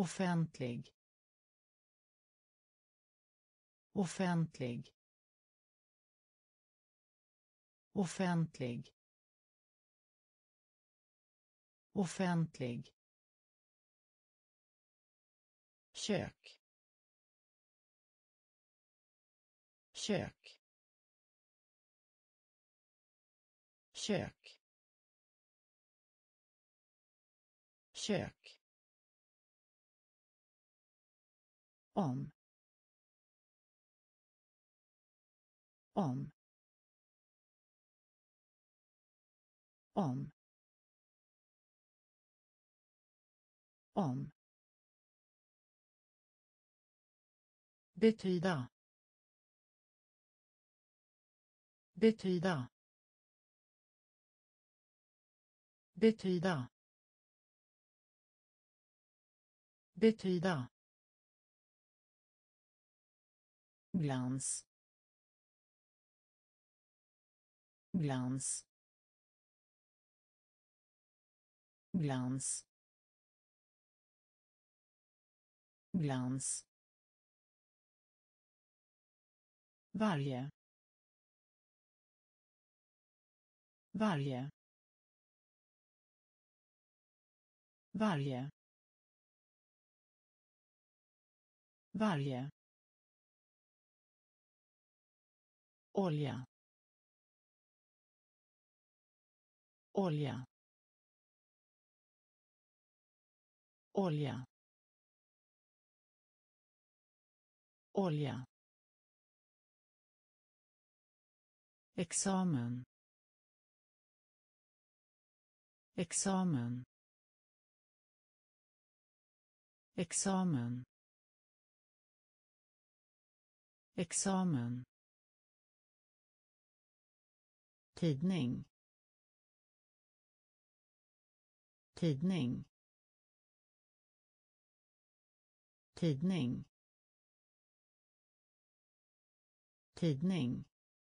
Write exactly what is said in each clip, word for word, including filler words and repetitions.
offentlig, offentlig, offentlig, offentlig, kök, kök, kök, kök, om, om, om, om, betyda, betyda, betyda, betyda, glans, glans, glans, glans, varje, varje, varje, varje, olja, olja, olja, olja, examen, examen, examen, examen, tidning, tidning, tidning, tidning,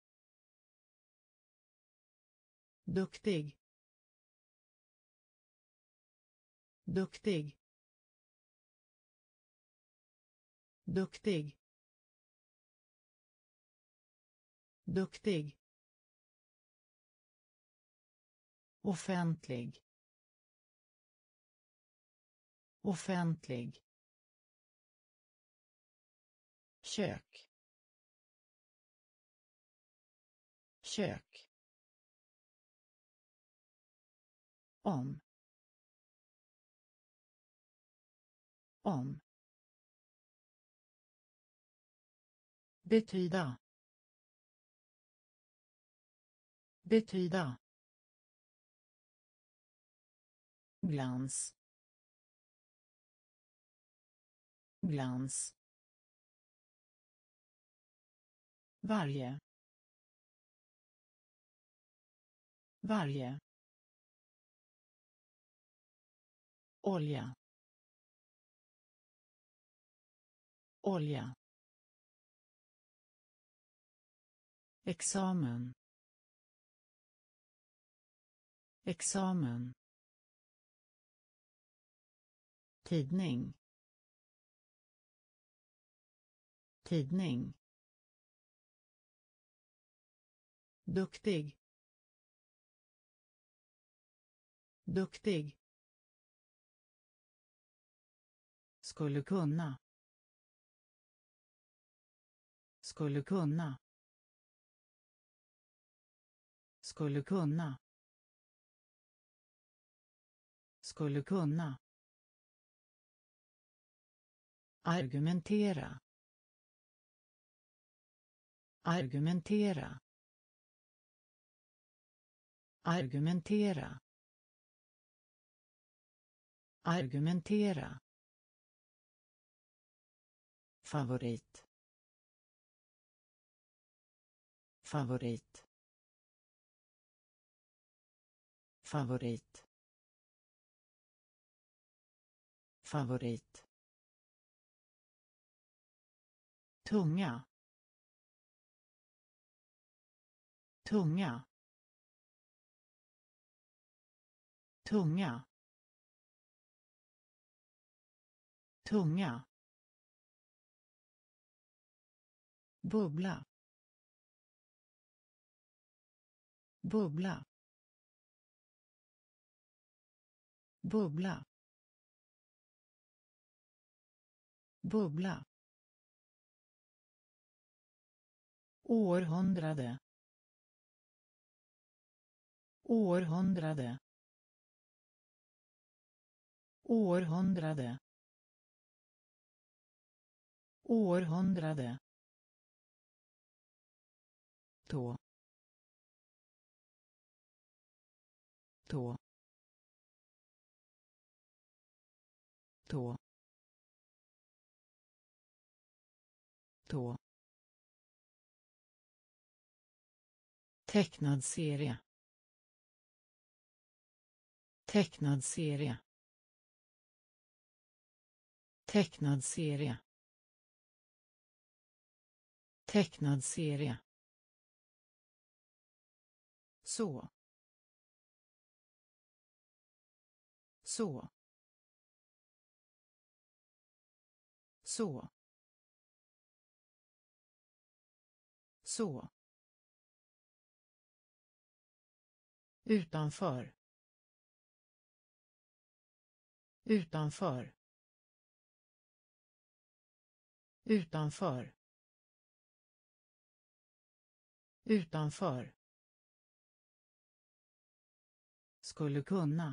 duktig, duktig, duktig, duktig, offentlig, offentlig, kök, kök, om, om, betyda, betyda, glans, glans, varje, varje, olja, olja, examen, examen, tidning, tidning, duktig, duktig, skulle kunna, skulle kunna, skulle kunna, skulle kunna, argumentera, argumentera, argumentera, argumentera, favorit, favorit, favorit, favorit, tunga, tunga, tunga, tunga, bubbla, bubbla, bubbla, bubbla, århundrade, århundrade, århundrade, århundrade, tå, tå, tå, tå, tecknad serie, tecknad serie, tecknad serie, tecknad serie, så, så, så, så, utanför, utanför, utanför, utanför, skulle kunna,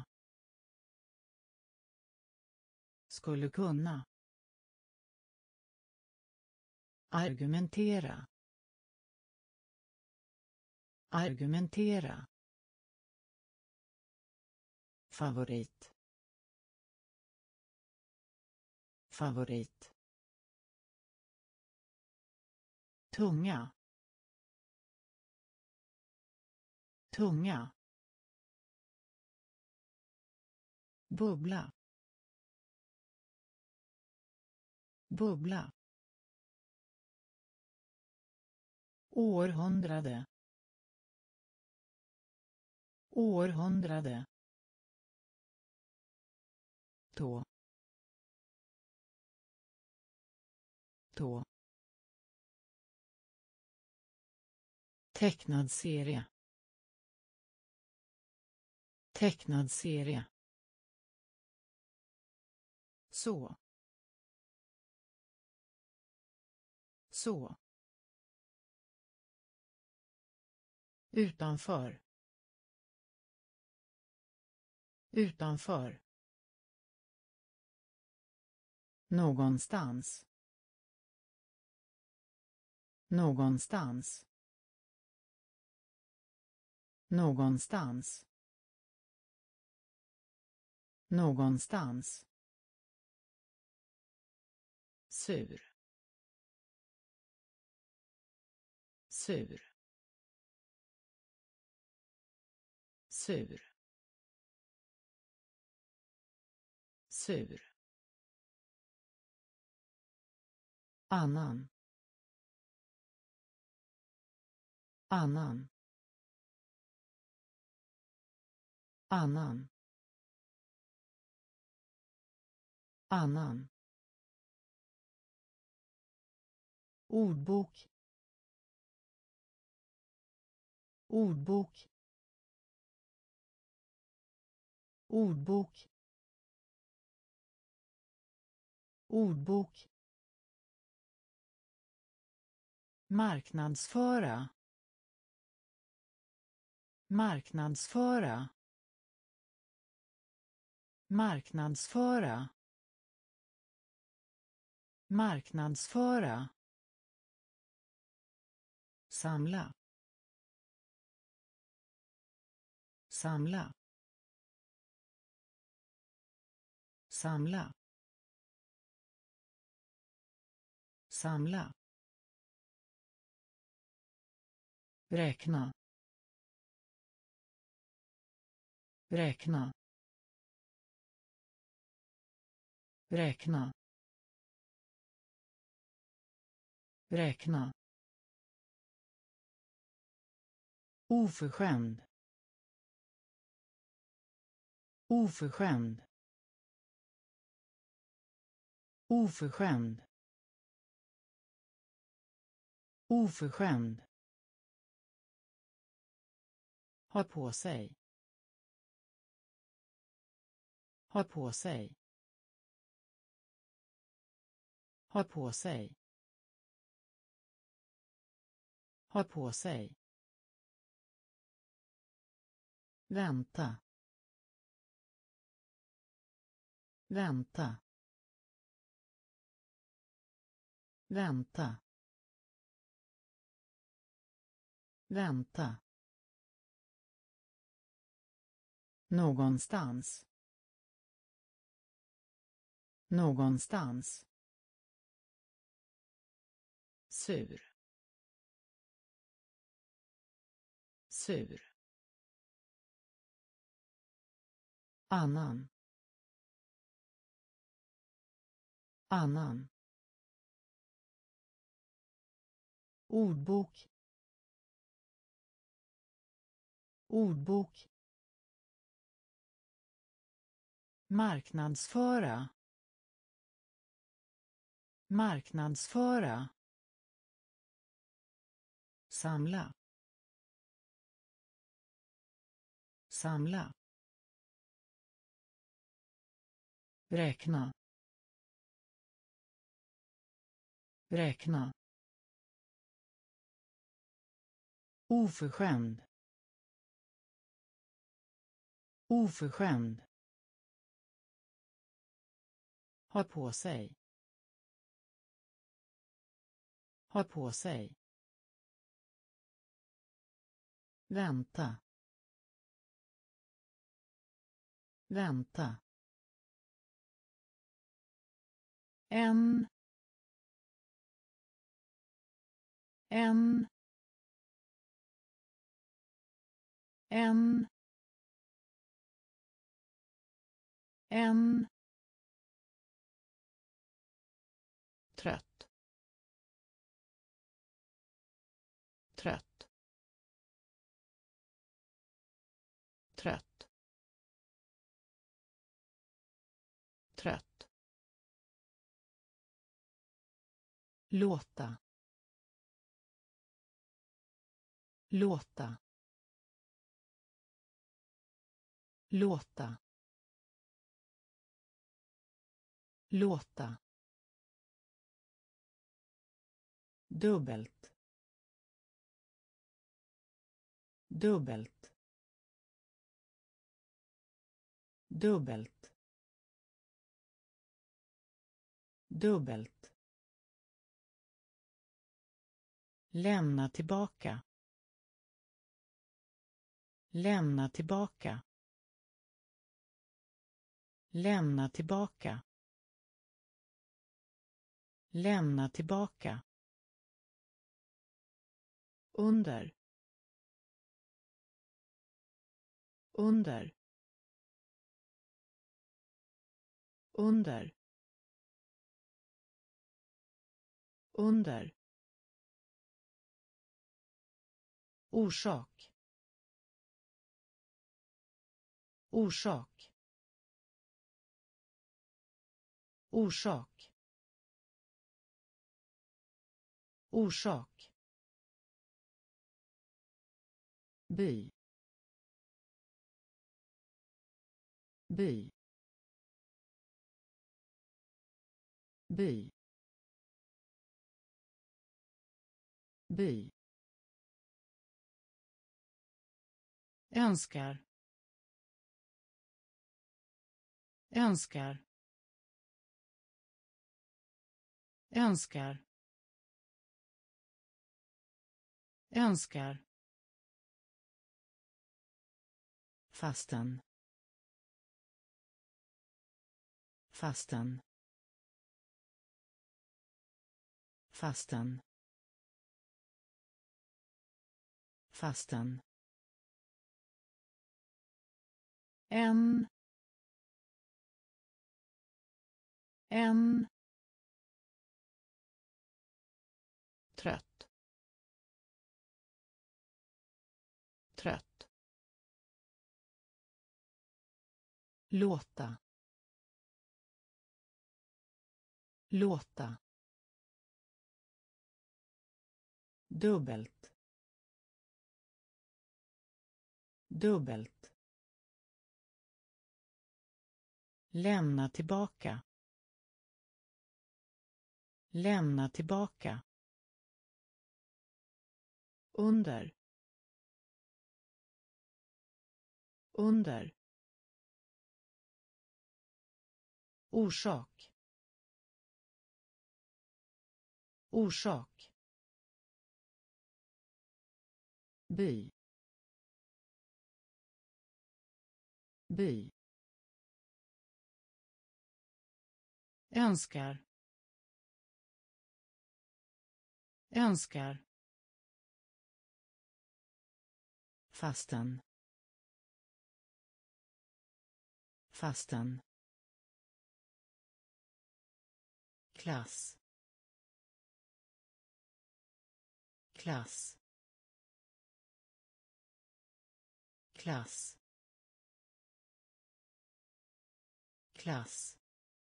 skulle kunna, argumentera, argumentera, favorit, favorit, tunga, tunga, bubbla, bubbla, århundrade, århundrade, tå, tå, tecknad serie, tecknad serie, så, så, utanför, utanför, någonstans, någonstans, någonstans, någonstans, sur, sur, sur, sur, annan, annan, annan, annan, ordbok, ordbok, ordbok, ordbok, marknadsföra, marknadsföra, marknadsföra, marknadsföra, samla, samla, samla, samla, räkna, räkna, räkna, räkna, oförskämd, oförskämd, Oförskämd. Oförskämd. Ha på sig. Ha på sig. Ha på sig. Ha på sig. Vänta. Vänta. Vänta. Vänta. Någonstans. Någonstans. Sur. Sur. Annan. Annan. Ordbok. Ordbok. Marknadsföra. Marknadsföra. Samla. Samla. Räkna. Räkna. Oförskämd. Oförskämd. Ha på sig. Ha på sig. Vänta. Vänta. En. En. En. En. Trött. Trött. Trött. Trött. Låta. Låta. Låta. Låta. Dubbelt. Dubbelt. Dubbelt. Dubbelt. Lämna tillbaka. Lämna tillbaka. Lämna tillbaka. Lämna tillbaka. Under. Under. Under. Under. Orsak. Orsak. Orsak. Orsak. By. By. By. By. Önskar. Önskar. Önskar. Önskar. Fasten. Fasten. Fasten. Fasten. En. En. Trött. Trött. Låta. låta, dubbelt, dubbelt, lämna tillbaka, lämna tillbaka, under, under, orsak, orsak, by, by, önskar, önskar, fasten, fasten, klass, klass, klass, klass,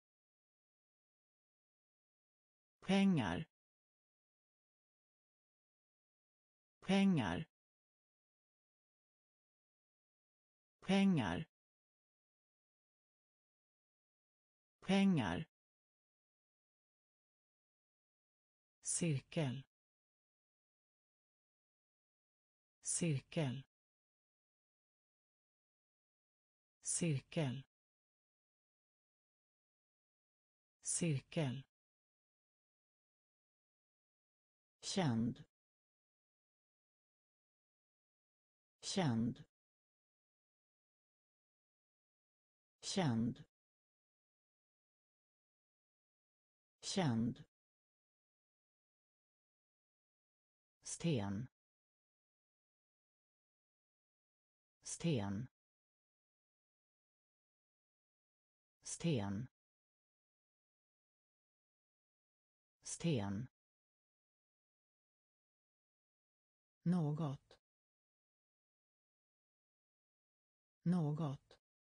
pengar, pengar, pengar, pengar, cirkel, cirkel, cirkel, cirkel, känd, känd, känd, känd, sten, sten, sten, sten, något, något,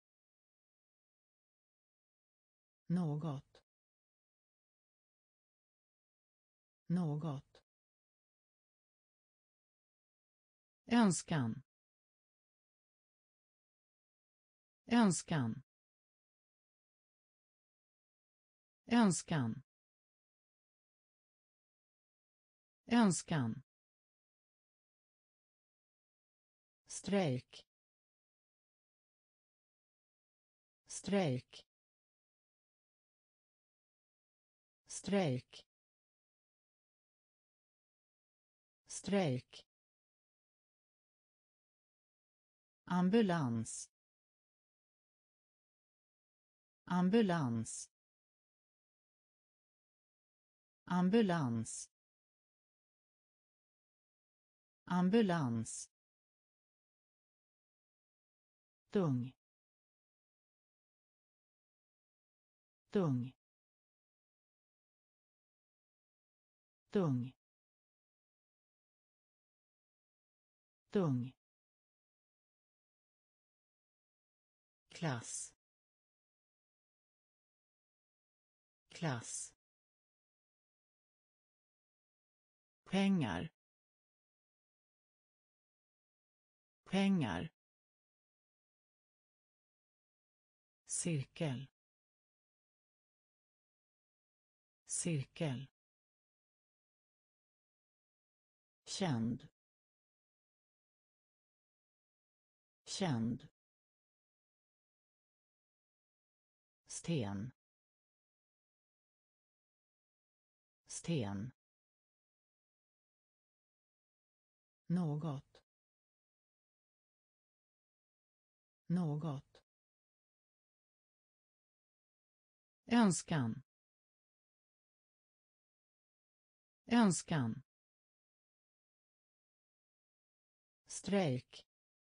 något, något, önskan, önskan, önskan, önskan, strejk, strejk, strejk, strejk, ambulans, ambulans, ambulans, ambulans, tung, tung, tung, tung, klass, klass, pengar, pengar, cirkel, cirkel, känd, känd, sten, sten, något, något, önskan, önskan, strejk,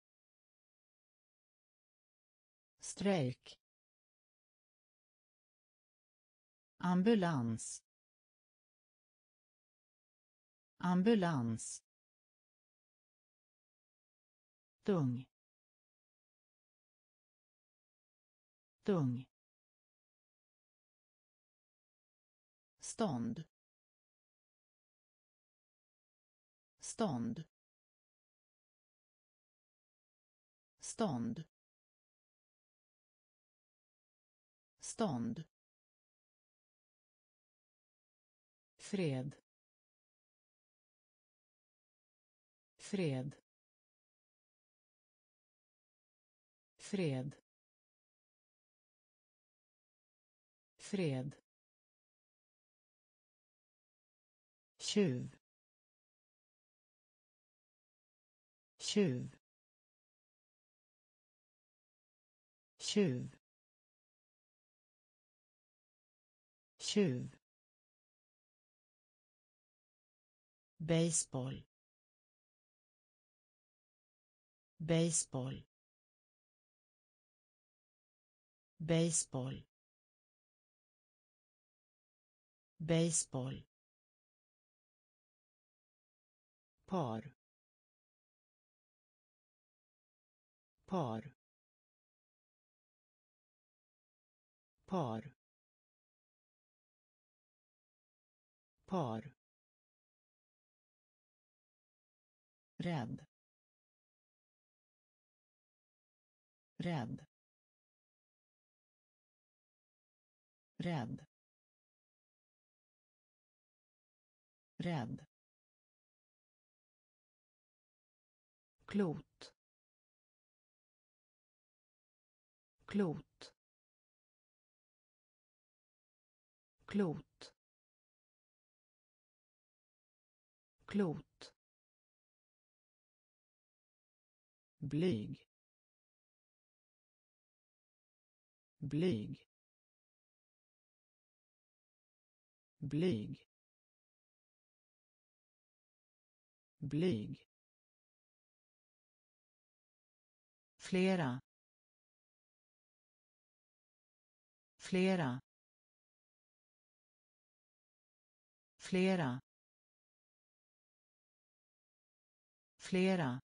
strejk, ambulans, ambulans, tung, tung, stånd, stånd, stånd, stånd, fred, fred, fred, fred, tjuv, tjuv, tjuv, tjuv, baseball, baseball, baseball, baseball, par, par, par, par, rädd, rädd, rädd, rädd, klot, klot, klot, klot, blyg, blyg, blyg, blyg, flera, flera, flera, flera,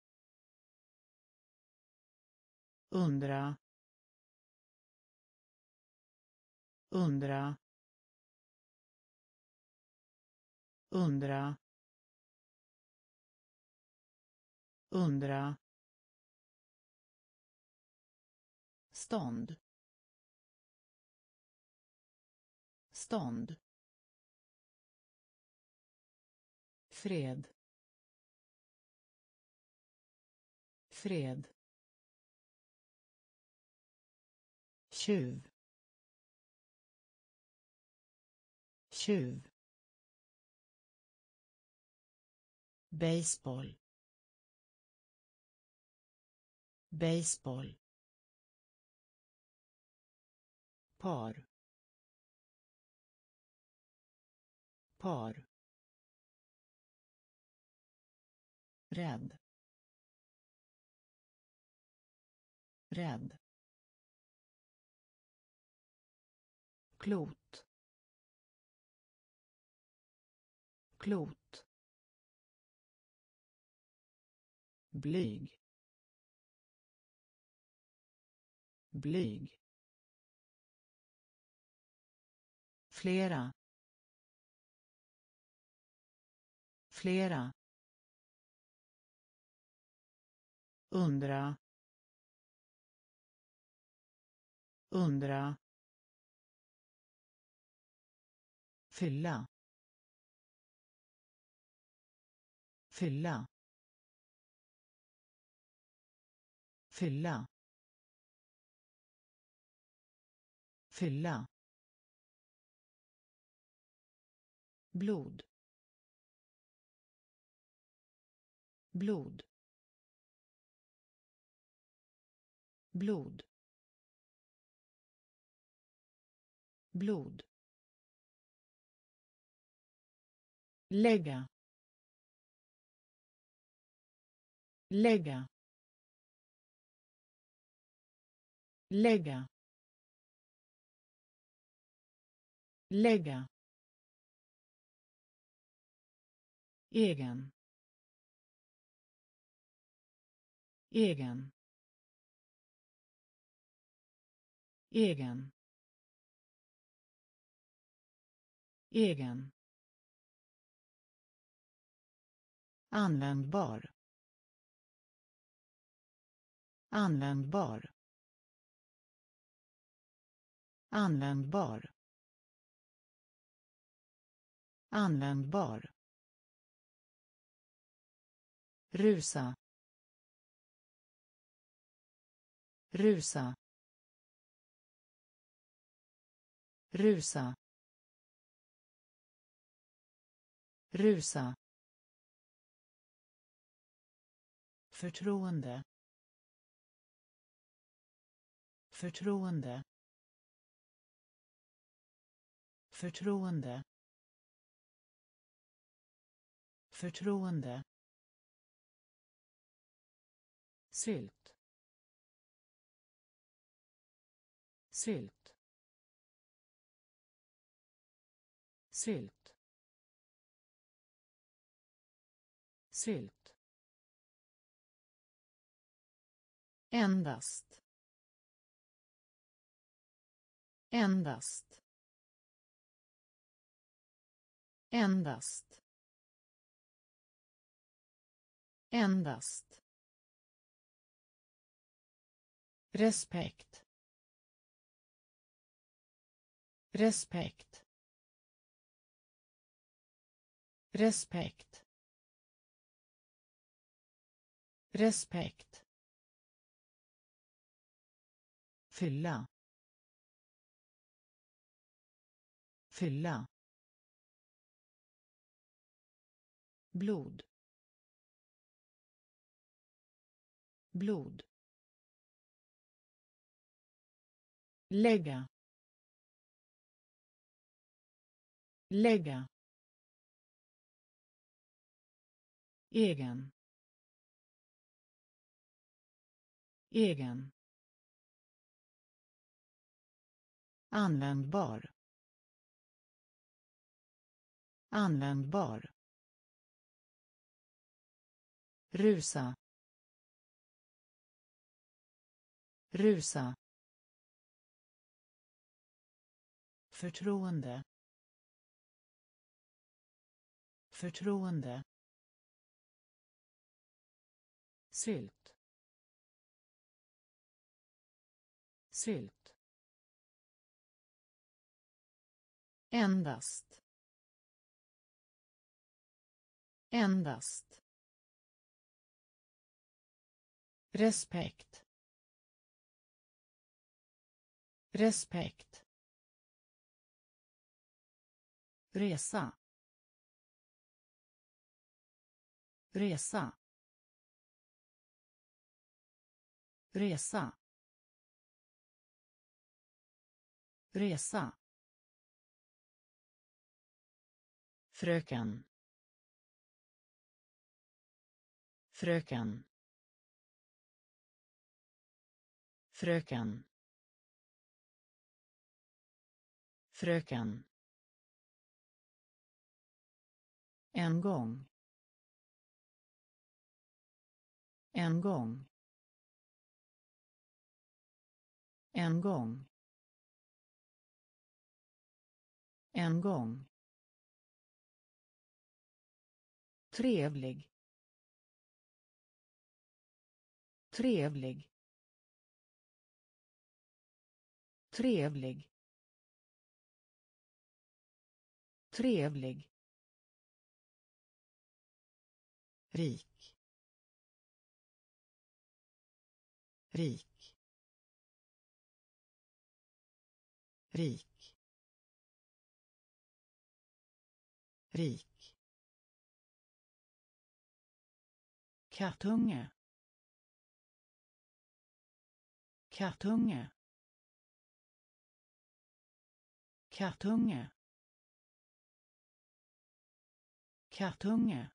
undra, undra, undra, undra, stånd, stånd, fred, fred, tjuv, tjuv, baseball, baseball, par, par, rädd, rädd, klot, klot, blyg, blyg, flera, flera, undra, undra, fylla, fylla, fylla, fylla, blod, blod, blod, blod, lägga, lägga, lägga, lägga, egen, egen, egen, egen, användbar, användbar, användbar, användbar, rusa, rusa, rusa, rusa, förtroende, förtroende, förtroende, förtroende, sylt, sylt, sylt, sylt, endast, endast, endast, endast, respekt, respekt, respekt, respekt, fylla, fylla, blod, blod, lägga, lägga, egen, egen, användbar, användbar, rusa, rusa, förtroende, förtroende, sylt, sylt, endast, endast, respekt, respekt, resa, resa, resa, resa, fröken, fröken, fröken, fröken, en gång, en gång, en gång, en gång, trevlig, trevlig, trevlig, trevlig, rik, rik, rik, rik, kattunge, kattunge, kattunge, kattunge,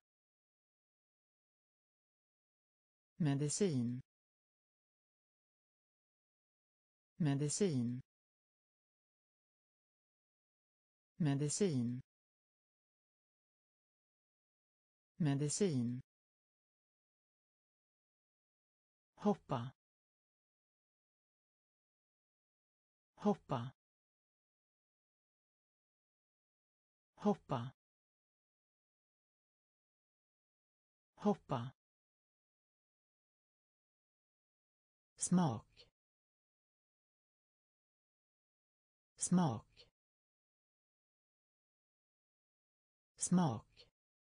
medicin, medicin, medicin, medicin, hoppa, hoppa, hoppa, hoppa, smak, smak, smak,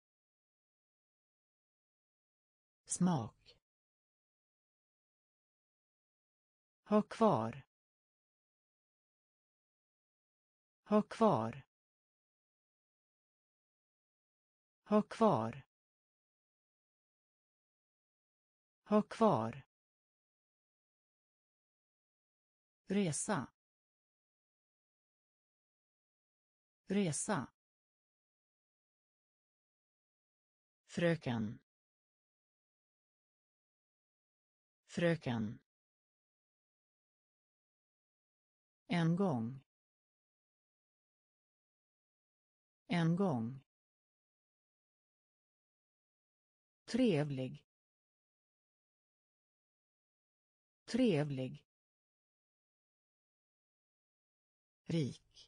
smak, ha kvar, ha kvar, ha kvar, ha kvar, resa, resa, fröken, fröken, en gång, en gång, trevlig, trevlig, rik,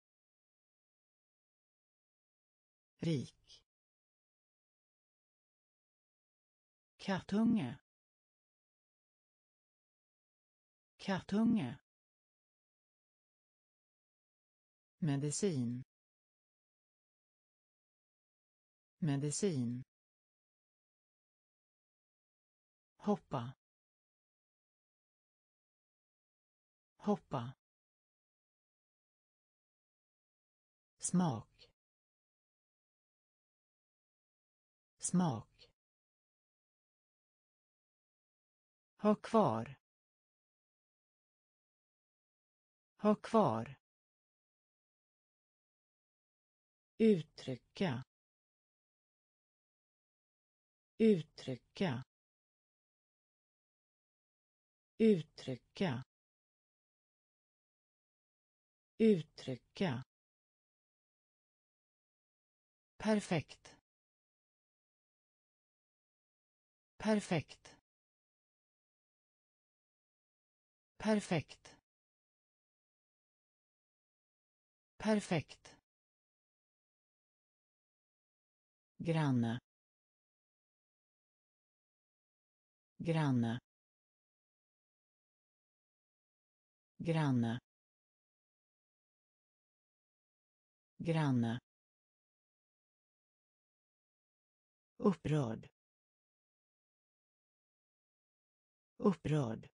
rik, kattunge, kattunge, medicin, medicin, hoppa, hoppa, smak, smak, ha kvar, ha kvar, uttrycka, uttrycka, uttrycka, uttrycka, perfekt, perfekt, perfekt, perfekt, granne, granne, granne, granne, upprörd, upprörd,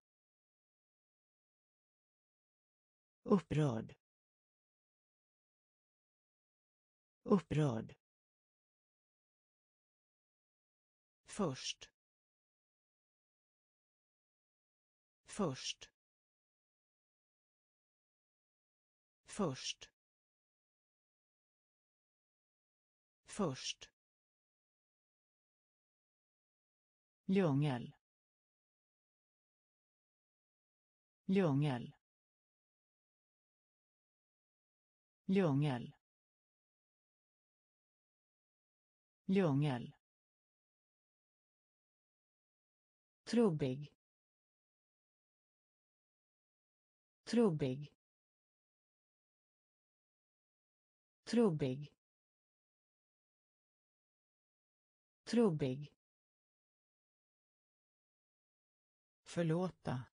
upprörd, upprörd, först, först, först, först, djungel, djungel, djungel, djungel, trubbig, trubbig, trubbig, trubbig, förlåta,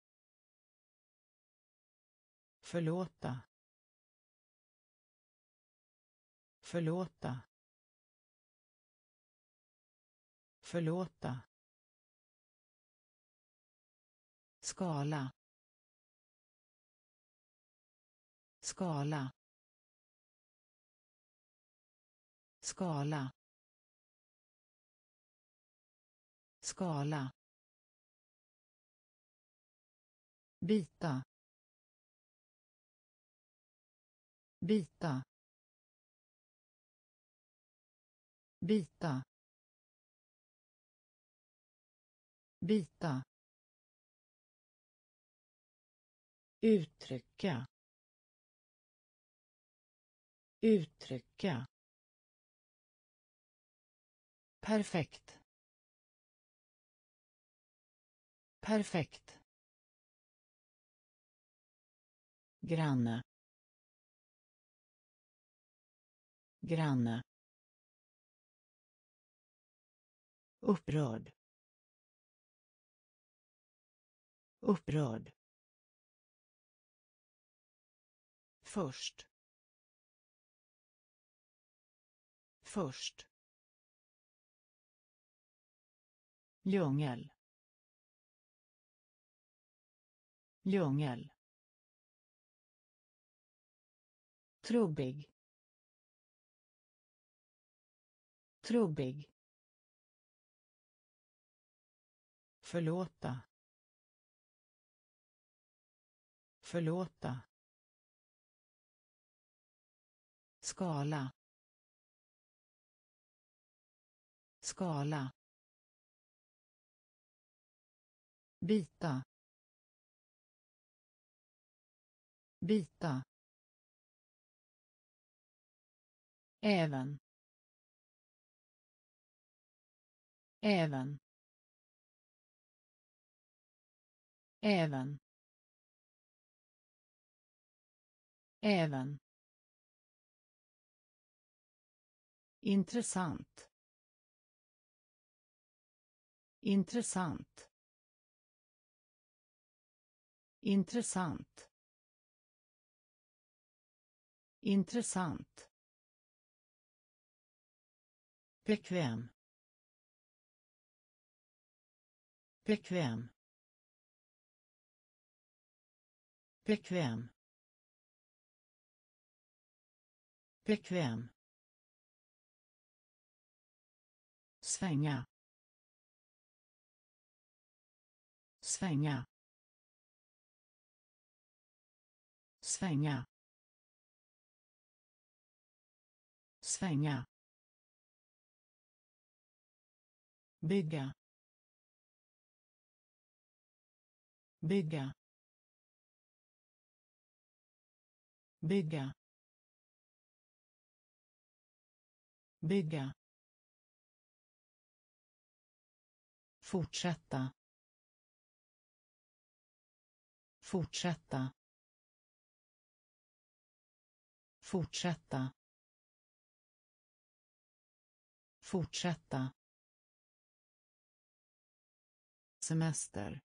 förlåta, förlåta, förlåta, skala, skala, skala, skala, bita, bita, bita, bita, uttrycka, uttrycka, perfekt, perfekt, granne, granne, upprörd, upprörd, först, först, djungel, djungel, trubbig, trubbig, förlåta, förlåta, skala, skala, bita, bita, även, även, även, även, intressant, intressant, intressant, intressant, bekväm, bekväm, bekväm, bekväm, svänga, svänga, svänga, svänga, bygga, bygga, bygga, bygga, fortsätta, fortsätta, fortsätta, fortsätta, semester,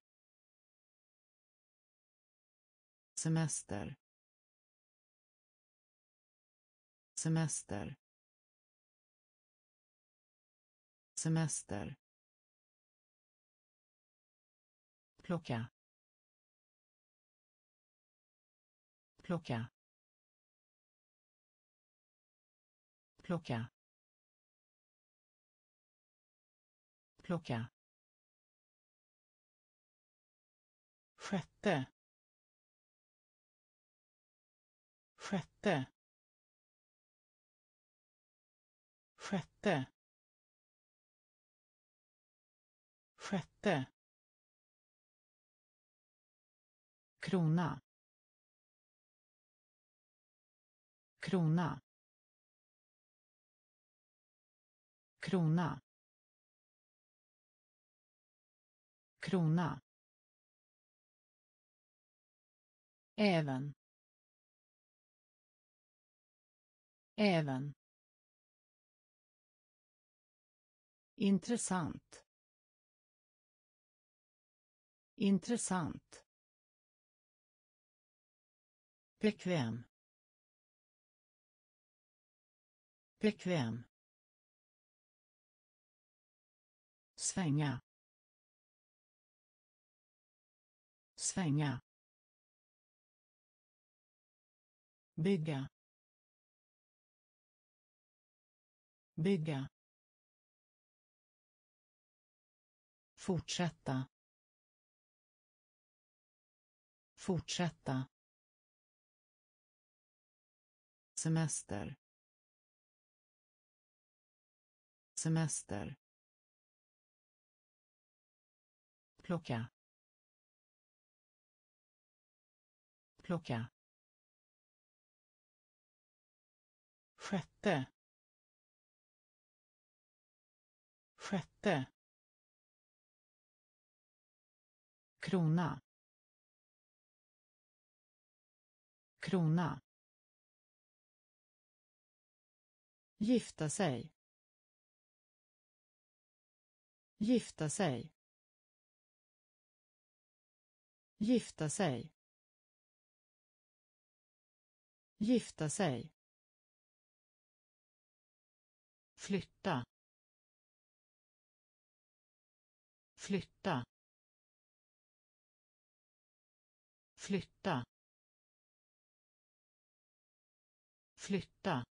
semester, semester, semester, plocka, plocka, plocka, plocka, sjätte, sjätte, sjätte, sjätte, krona, krona, krona, krona, även, även, intressant, intressant, bekväm, bekväm, svänga, svänga, bygga, bygga, fortsätta, fortsätta, semester, semester, plocka, plocka, sjätte, sjätte, krona, krona, Gifta sig. Gifta sig. Gifta sig. Gifta sig. Flytta. Flytta. Flytta. Flytta.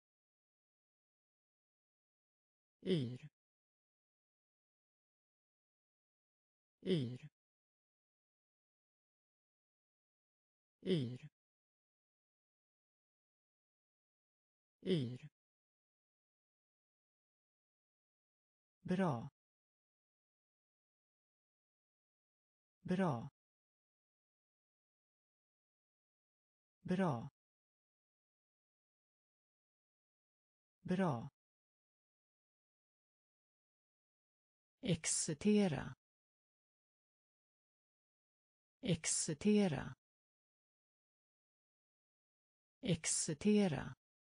Yr. Yr. Yr. Yr. Bra. Bra. Bra. Bra. Excitera. Excitera. Excitera.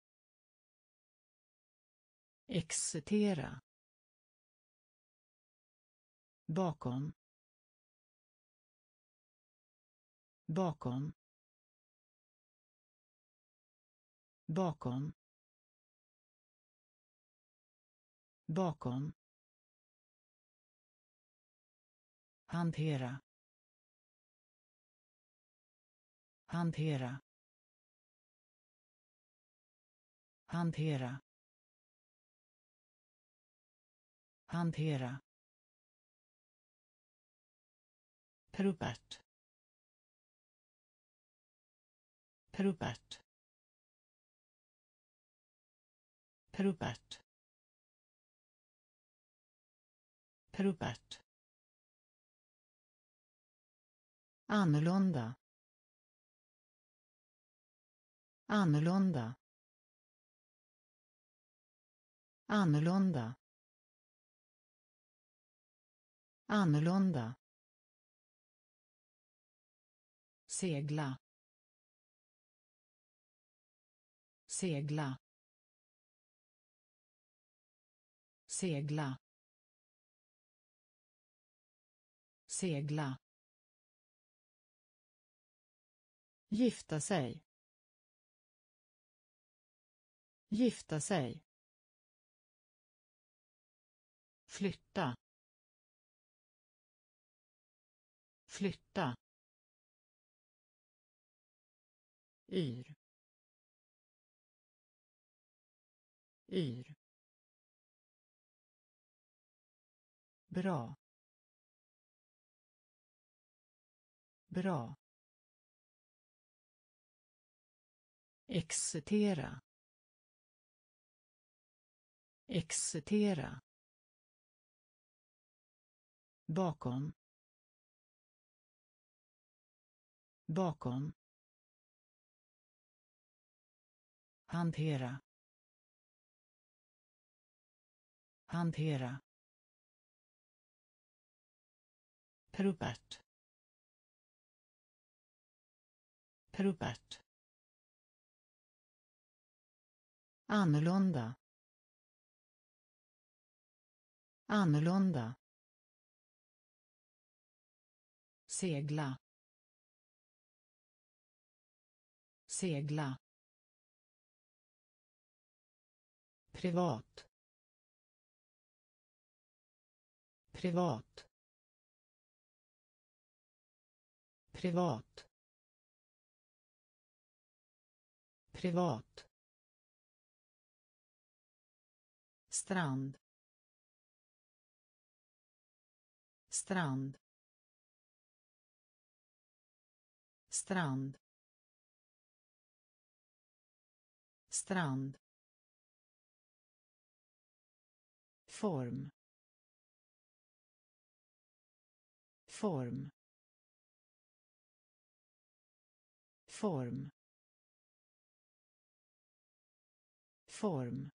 Excitera. Bakom. Bakom. Bakom. Bakom. Hantera. Hantera. Hantera. Hantera. Robert. Robert. Robert. Robert. Annorlunda. Annorlunda. Annorlunda. Annorlunda. Segla. Segla. Segla. Segla. Gifta sig. Gifta sig. Flytta. Flytta. Yr. Yr. Bra. Bra. Excitera. Excitera. Bakom. Bakom. Hantera. Hantera. Robert. Robert. Annorlunda. Annorlunda. Segla. Segla. Privat. Privat. Privat. Privat. Strand. Strand. Strand. Strand. Form. Form. Form. Form.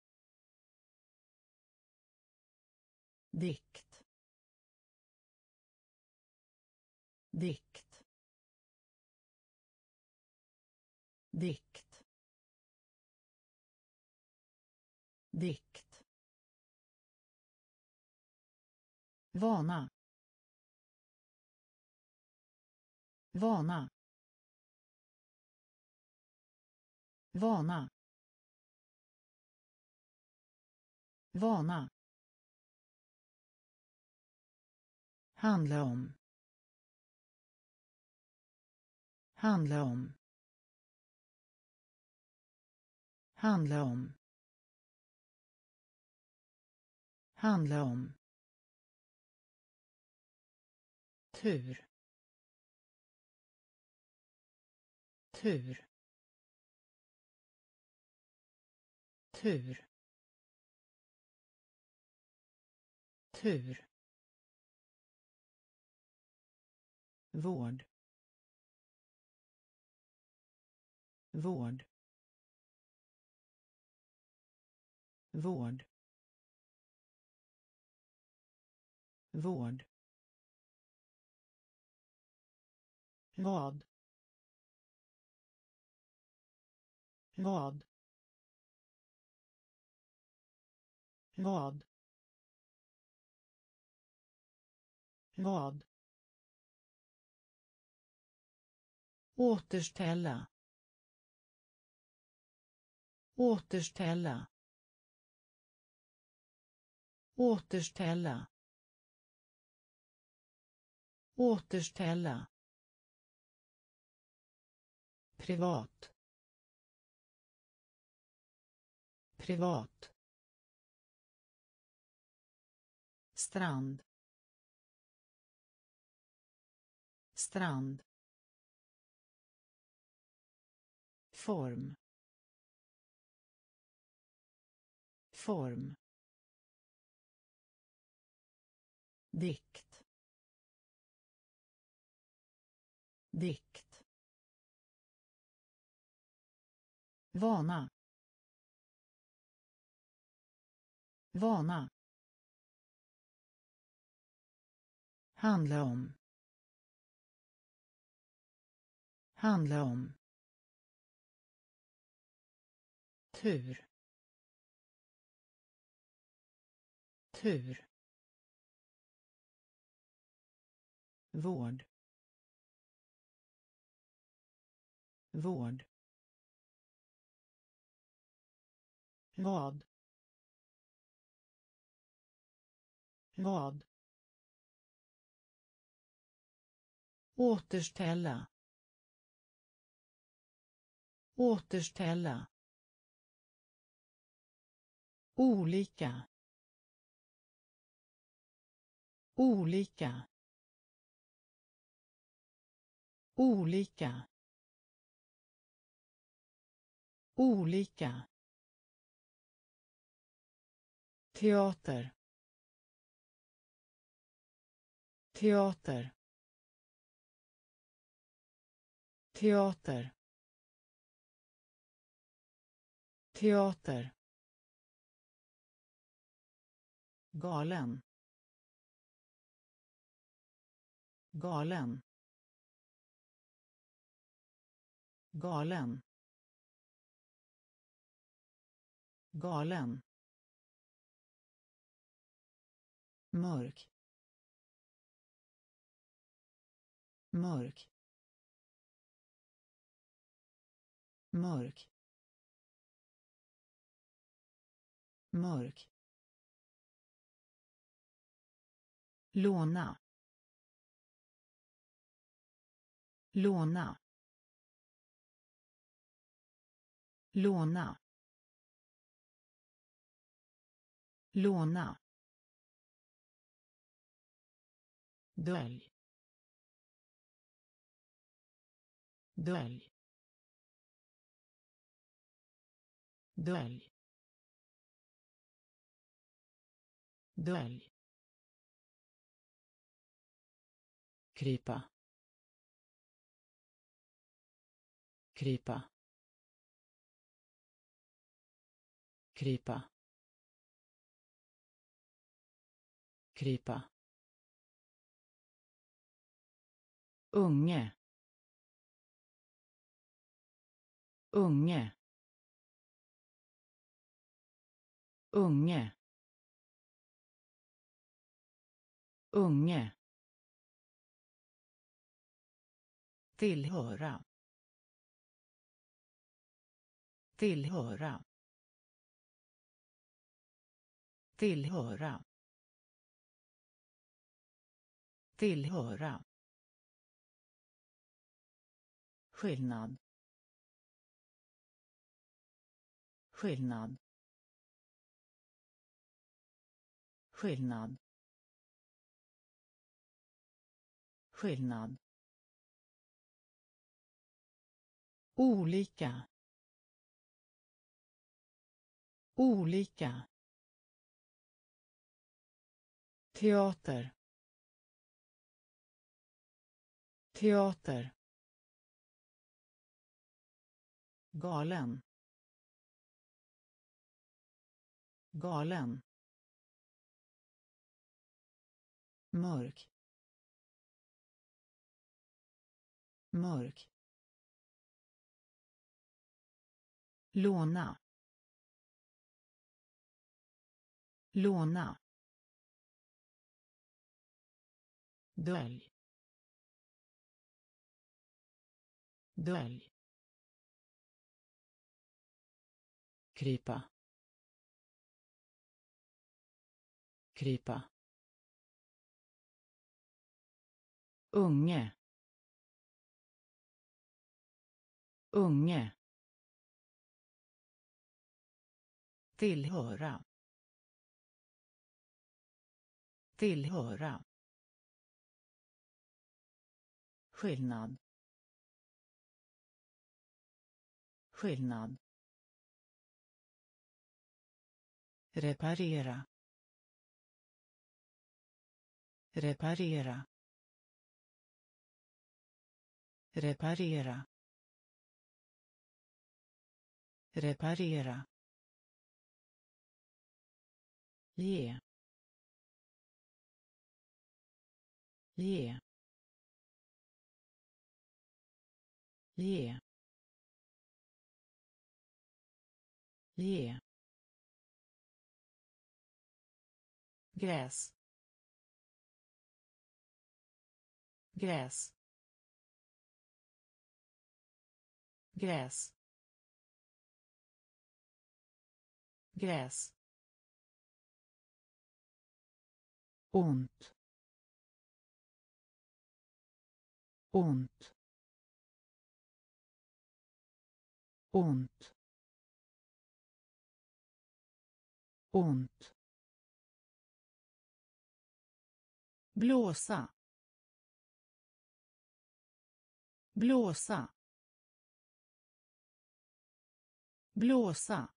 Dikt. Dikt. Dikt. dikt, vana, vana, vana, vana, handla om, handla om, handla om, handla om, tur, tur, tur, tur, vård, vård, vård, vård, vad, vad, vad, vad, återställa, återställa, återställa, återställa, privat, privat, strand, strand, form, form, dikt, dikt, vana, vana, handla om, handla om, tur, tur, vård, vård, vad, vad, återställa, återställa, olika, olika, olika, olika, teater, teater, teater, teater, galen, galen, galen, galen, mörk, mörk, mörk, mörk, låna, låna, låna, låna, dölj, dölj, dölj, dölj, krypa, krypa, krypa, krypa, unge, unge, unge, unge, tillhöra, tillhöra, tillhöra, tillhöra, skillnad, skillnad, skillnad, skillnad, olika, olika, teater, teater, galen, galen, mörk, mörk, låna, låna, dölj, dölj, krypa, krypa, unge, unge, tillhöra, tillhöra, skillnad, skillnad, reparera, reparera, reparera, reparera, ge, ge, ge, ge, gräs, gräs, gräs, gräs, ont, ont, ont, ont, blåsa, blåsa, blåsa,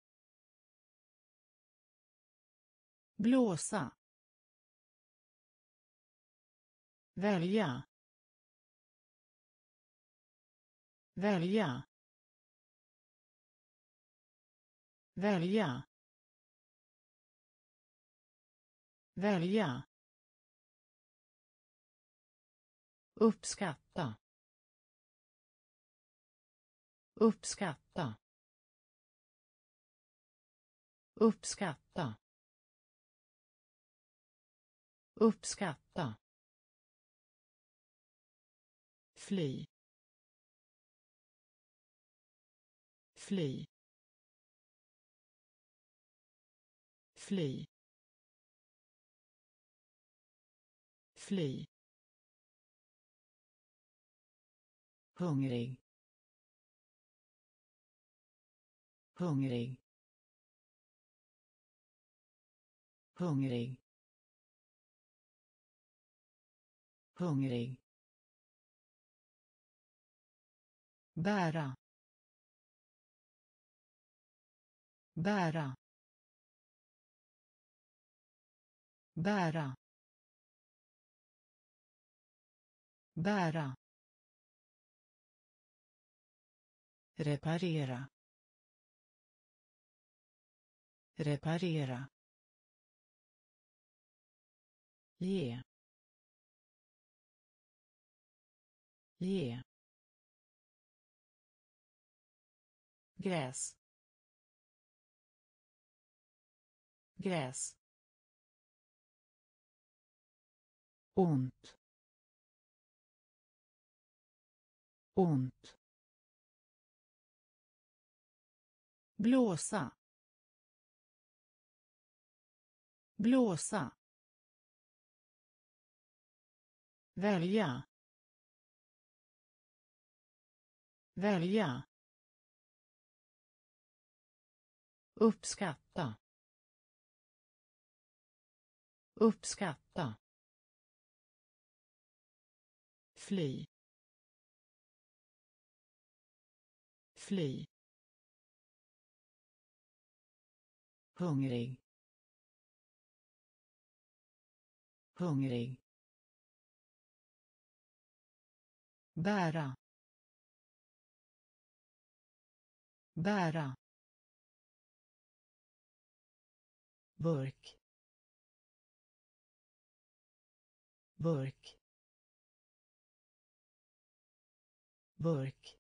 blåsa, välja, välja, välja, välja, uppskatta, uppskatta, uppskatta, uppskatta, fly, fly, fly, fly, hungrig, hungrig, hungrig, hungrig, bära, bära, bära, bära, reparera, reparera, ge, ge, gräs, gräs, ont, ont, blåsa, blåsa, välja, välja, uppskatta, uppskatta, fly, fly, hungrig, hungrig, bära, bära, burk, burk, burk,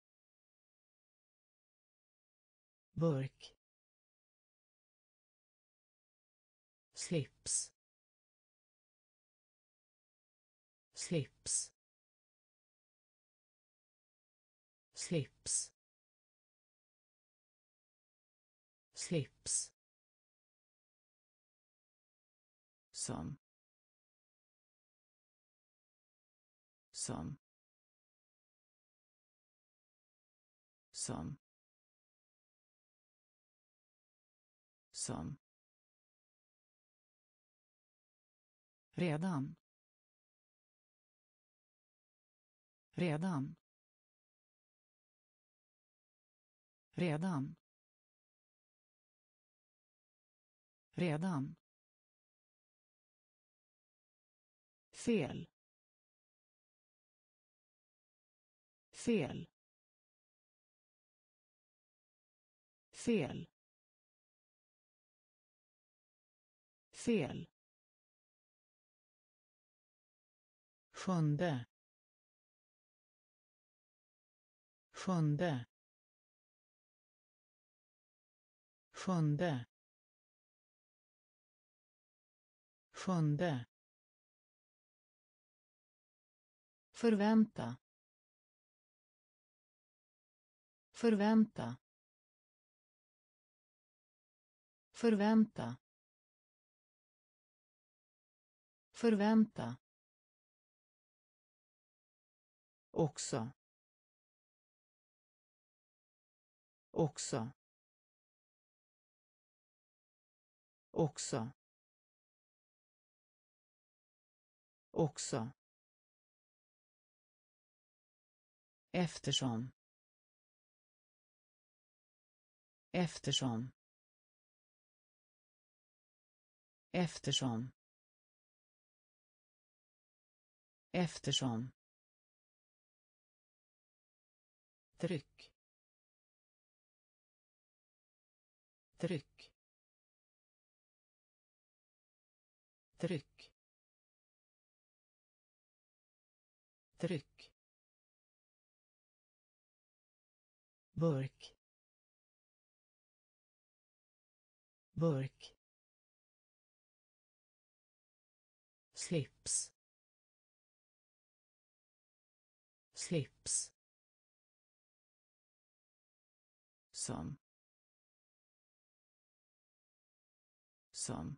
burk, slips, slips, slips, slips, som, som, som, som, redan, redan, redan, redan, fel, fel, fel, fel, sjunde, sjunde, sjunde, sjunde, förvänta, förvänta, förvänta, förvänta, också, också, också, också, eftersom, eftersom, eftersom, eftersom, tryck, tryck, tryck, tryck, burk, burk, slips, slips, som, som,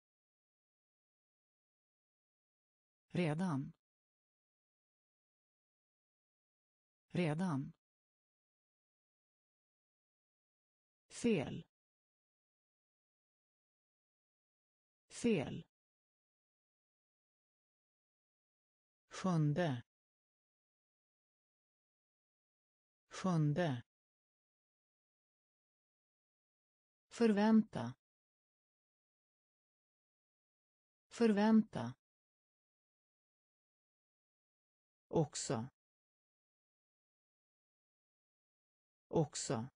redan, redan, fel, fel, sjunde, sjunde, förvänta, förvänta, också, också,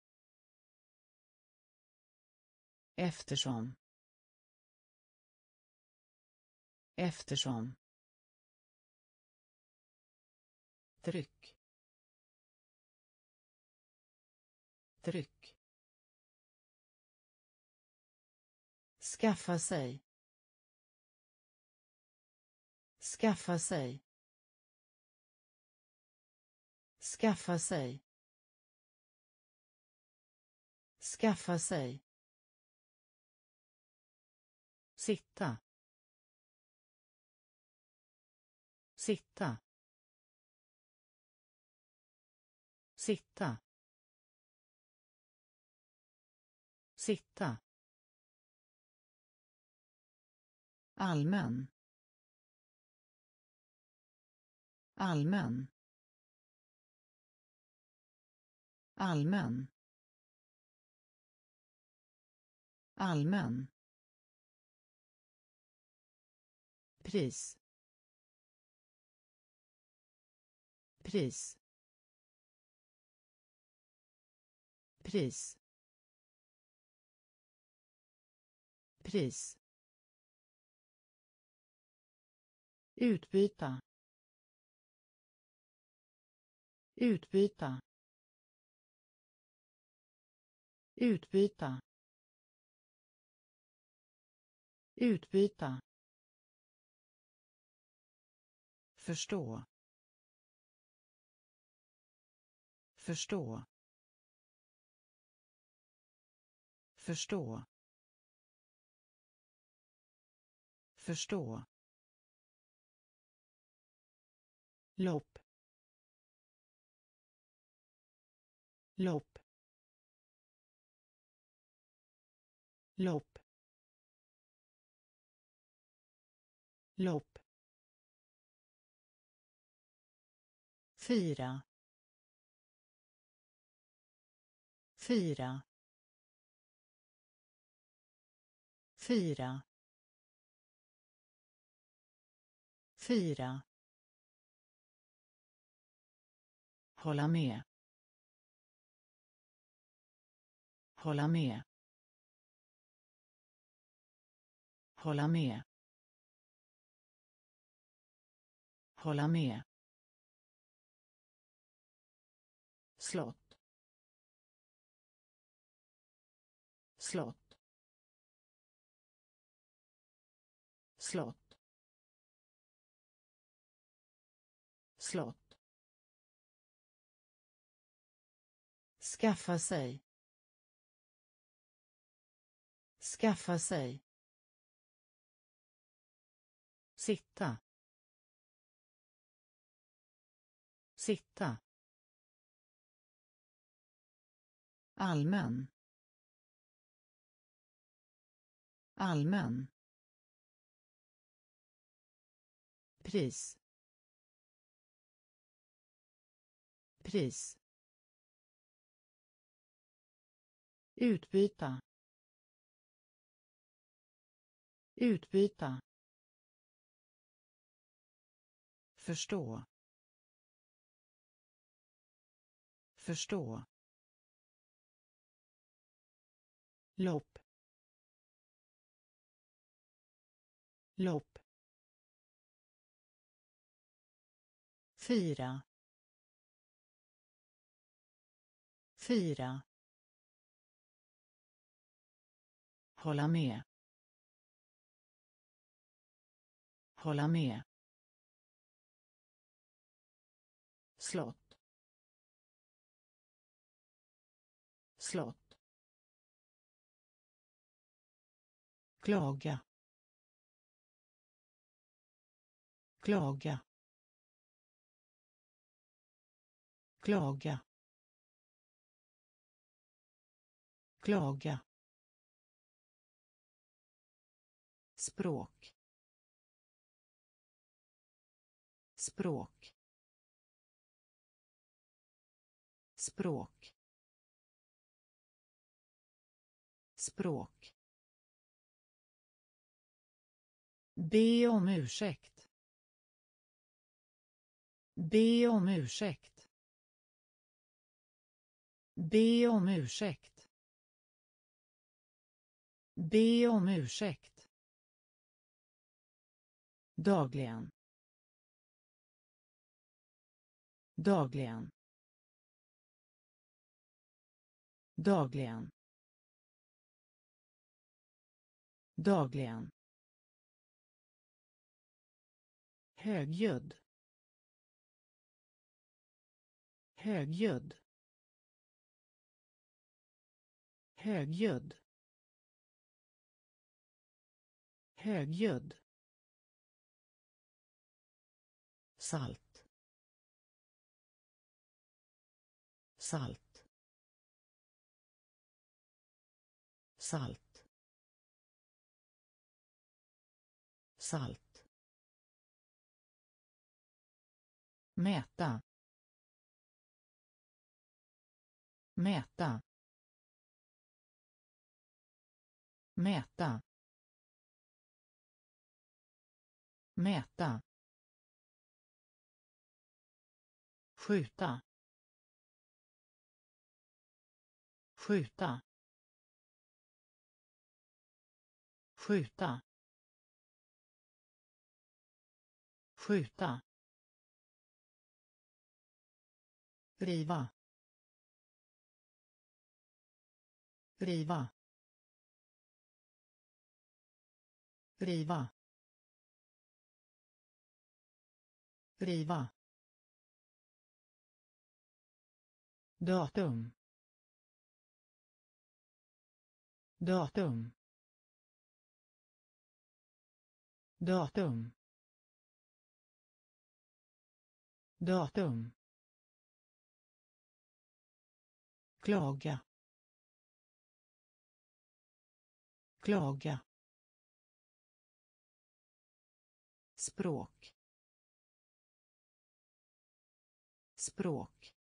eftersom, eftersom, tryck, tryck, Skaffa sig. Skaffa sig. Skaffa sig. Skaffa sig. Sitta. Sitta. Sitta. Sitta. Allmän. Allmän. Allmän. Allmän. Pris. Pris. Pris. Pris. Utbyta. Utbyta. Utbyta. Utbyta. Förstå. Förstå. Förstå. Förstå. Lopp. Lopp. Lopp. Lopp. Fyra. Fyra. Fyra. Fyra. Hålla med. Hålla med. Hålla med. Hålla med. Slott. Slott. Slott. Slott. Skaffa sig. Skaffa sig. Sitta. Sitta. Allmän. Allmän. Pris. Pris. Utbyta. Utbyta. Förstå. Förstå. Lopp. Lopp. Fyra. Fyra. Hålla med. Hålla med. Slott. Slott. Klaga. Klaga. Klaga. Klaga. Språk. Språk. Språk. Språk. Be om ursäkt. Be om ursäkt. Be om ursäkt. Be om ursäkt. Dagligen. Dagligen. Dagligen. dagligen, högljudd, högljudd, högljudd, högljudd, salt, salt, salt, salt, mäta, mäta, mäta, mäta, skjuta, skjuta, skjuta, skjuta, riva, riva, riva, riva, datum, datum, datum, datum, klaga, klaga, språk, språk,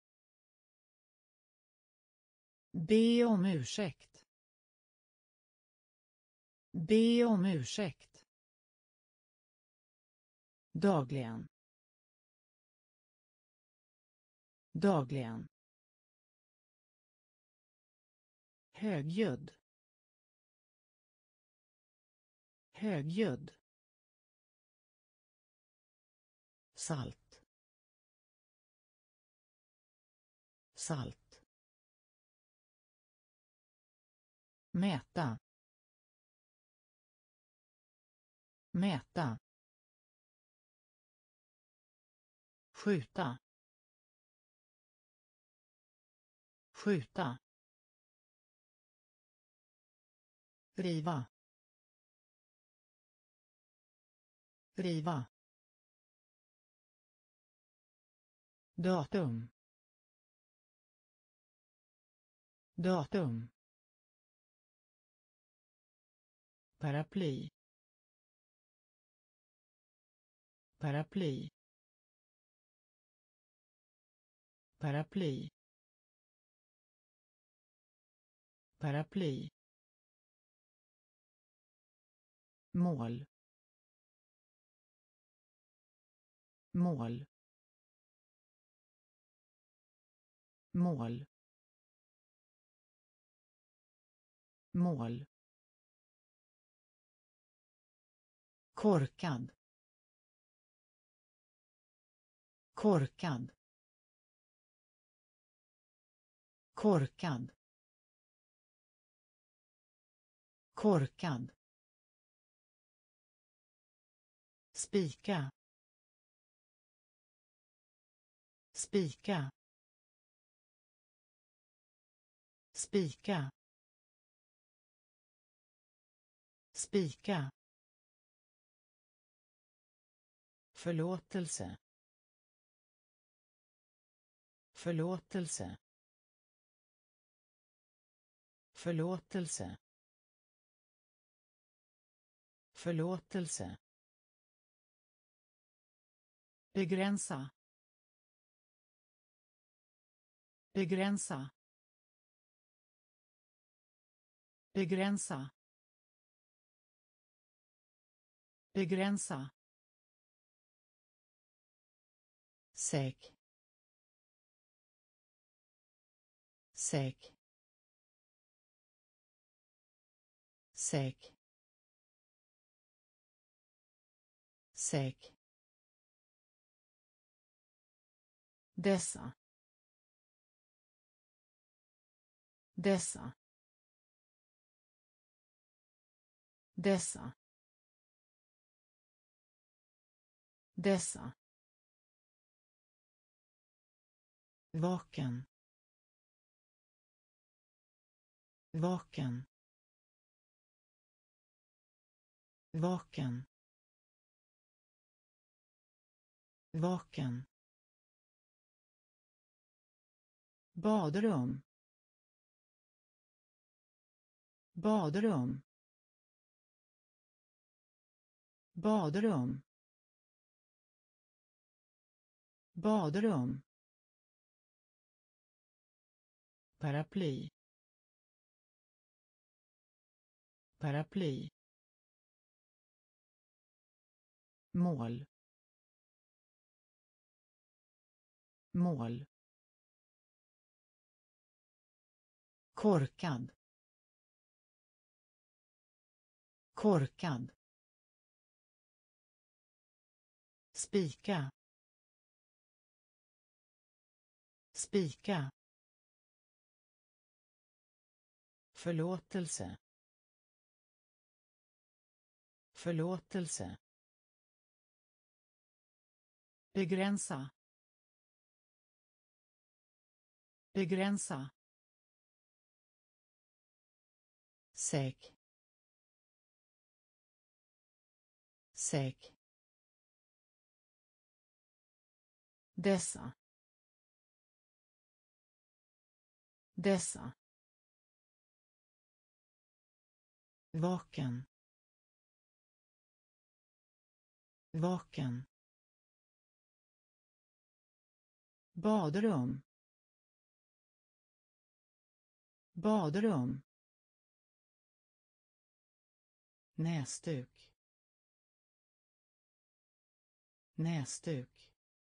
be om ursäkt, be om ursäkt, dagligen, dagligen, högljudd, högljudd, salt, salt, mäta, mäta, skjuta, skjuta, riva, riva, datum, datum, paraply, paraply, paraply, paraply, mål, mål, mål, mål, korkad, korkad, korkad, korkad, spika, spika, spika, spika, förlåtelse, förlåtelse, förlåtelse, förlåtelse, begränsa, begränsa, begränsa, begränsa, säk, säk, säk, säk, dessa, dessa, dessa, dessa, vaken, vaken, vaken, vaken, badrum, badrum, badrum, badrum, paraply, paraply, mål, mål, korkad, korkad, spika, spika, förlåtelse, förlåtelse, begränsa, begränsa, säk, säk, dessa, dessa, vaken, vaken, badrum, badrum, näsduk, näsduk,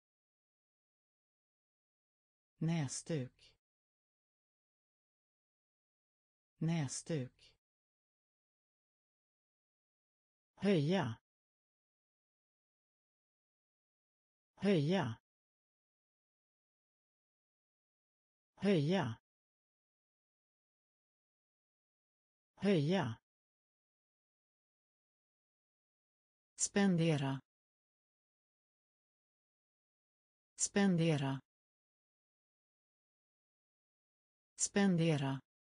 näsduk, näsduk, höja, höja, höja, höja, spendera, spendera, spendera,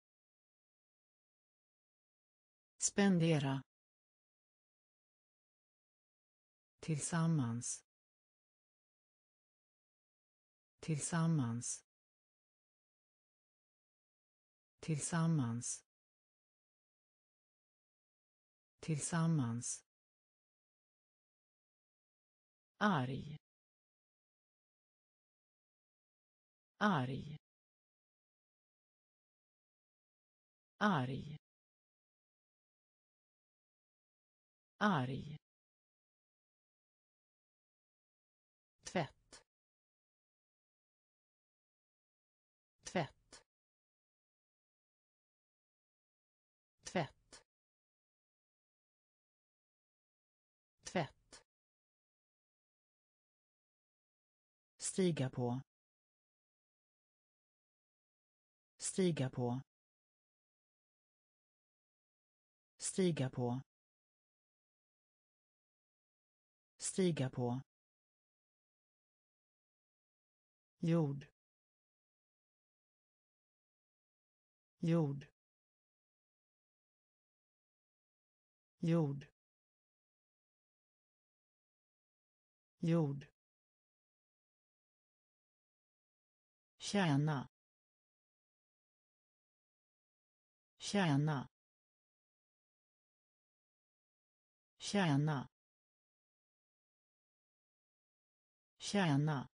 spendera, tillsammans, tillsammans, tillsammans, tillsammans, arg, arg, arg, arg, tvätt, tvätt, tvätt, tvätt, stiga på, stiga på, stiga på, stiga på, jord, jord, jord, jord, tjäna, tjäna, tjäna, tjäna,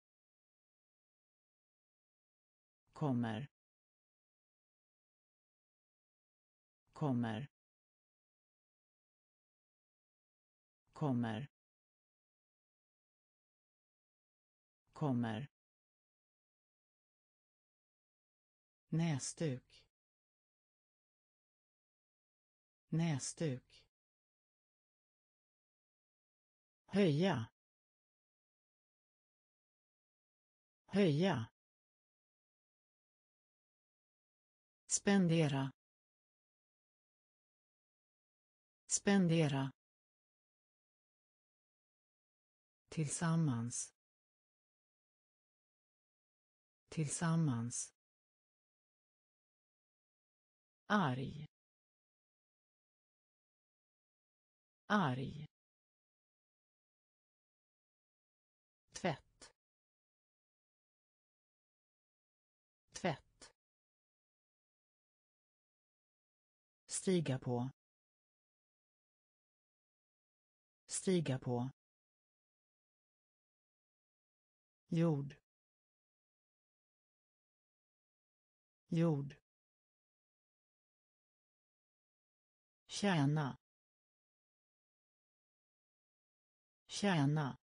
kommer, kommer, kommer, kommer, näsduk, näsduk, höja, höja, spendera, spendera, tillsammans, tillsammans, arg, arg, tvätt, tvätt, stiga på, stiga på, jord, jord, tjäna, tjäna,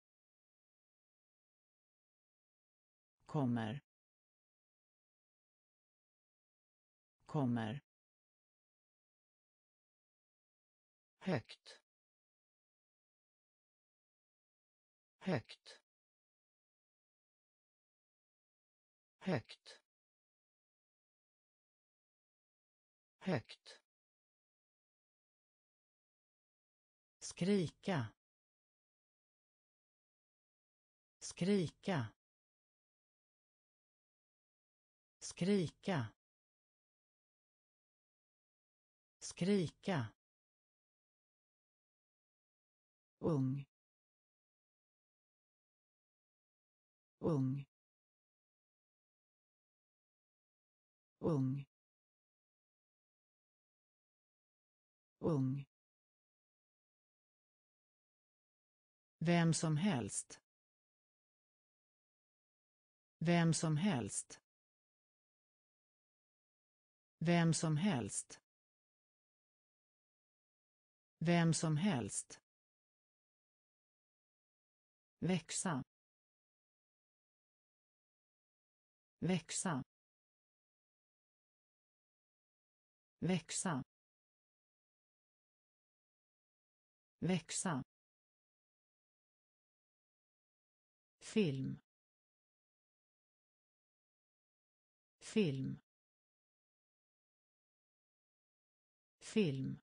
kommer, kommer, högt, högt, högt, högt, skrika, skrika, skrika, skrika, ung, ung, ung, ung, vem som helst, vem som helst, vem som helst, vem som helst, växa, växa, växa, växa, film, film, film,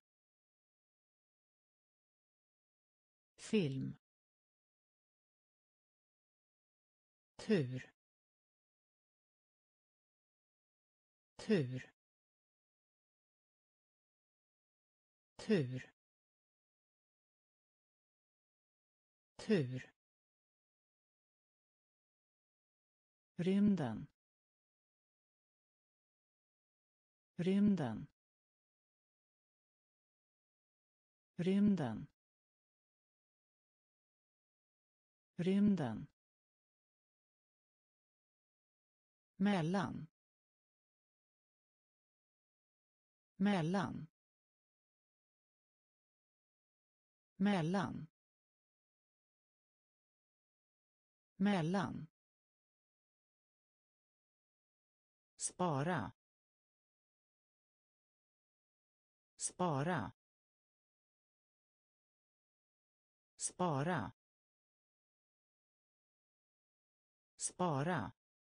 film, tur, tur, tur, tur, rymden, rymden, rymden, rymden, mellan, mellan, mellan, mellan, spara, spara, spara, spara,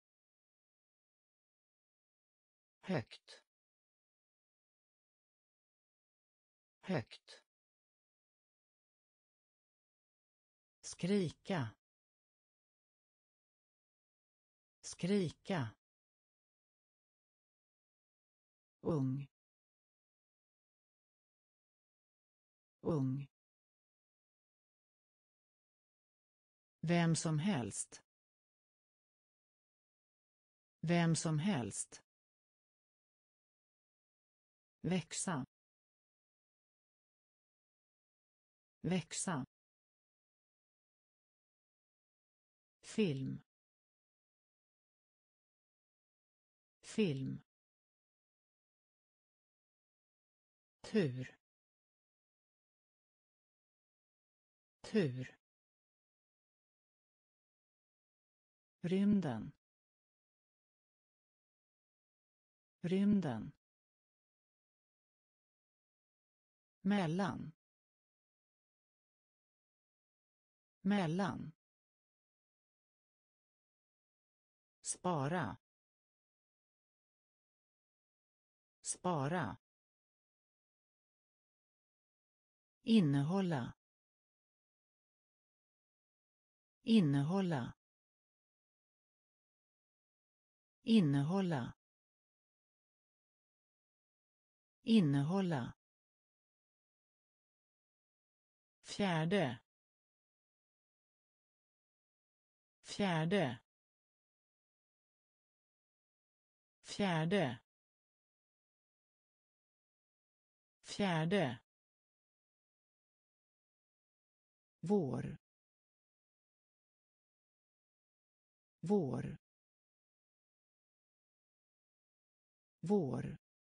högt, högt, skrika, skrika, ung, ung, vem som helst, vem som helst, växa, växa, film, film, tur, tur, rymden, rymden, mellan, mellan, spara, spara, innehålla innehålla innehålla innehålla fjärde fjärde fjärde fjärde vår vår vår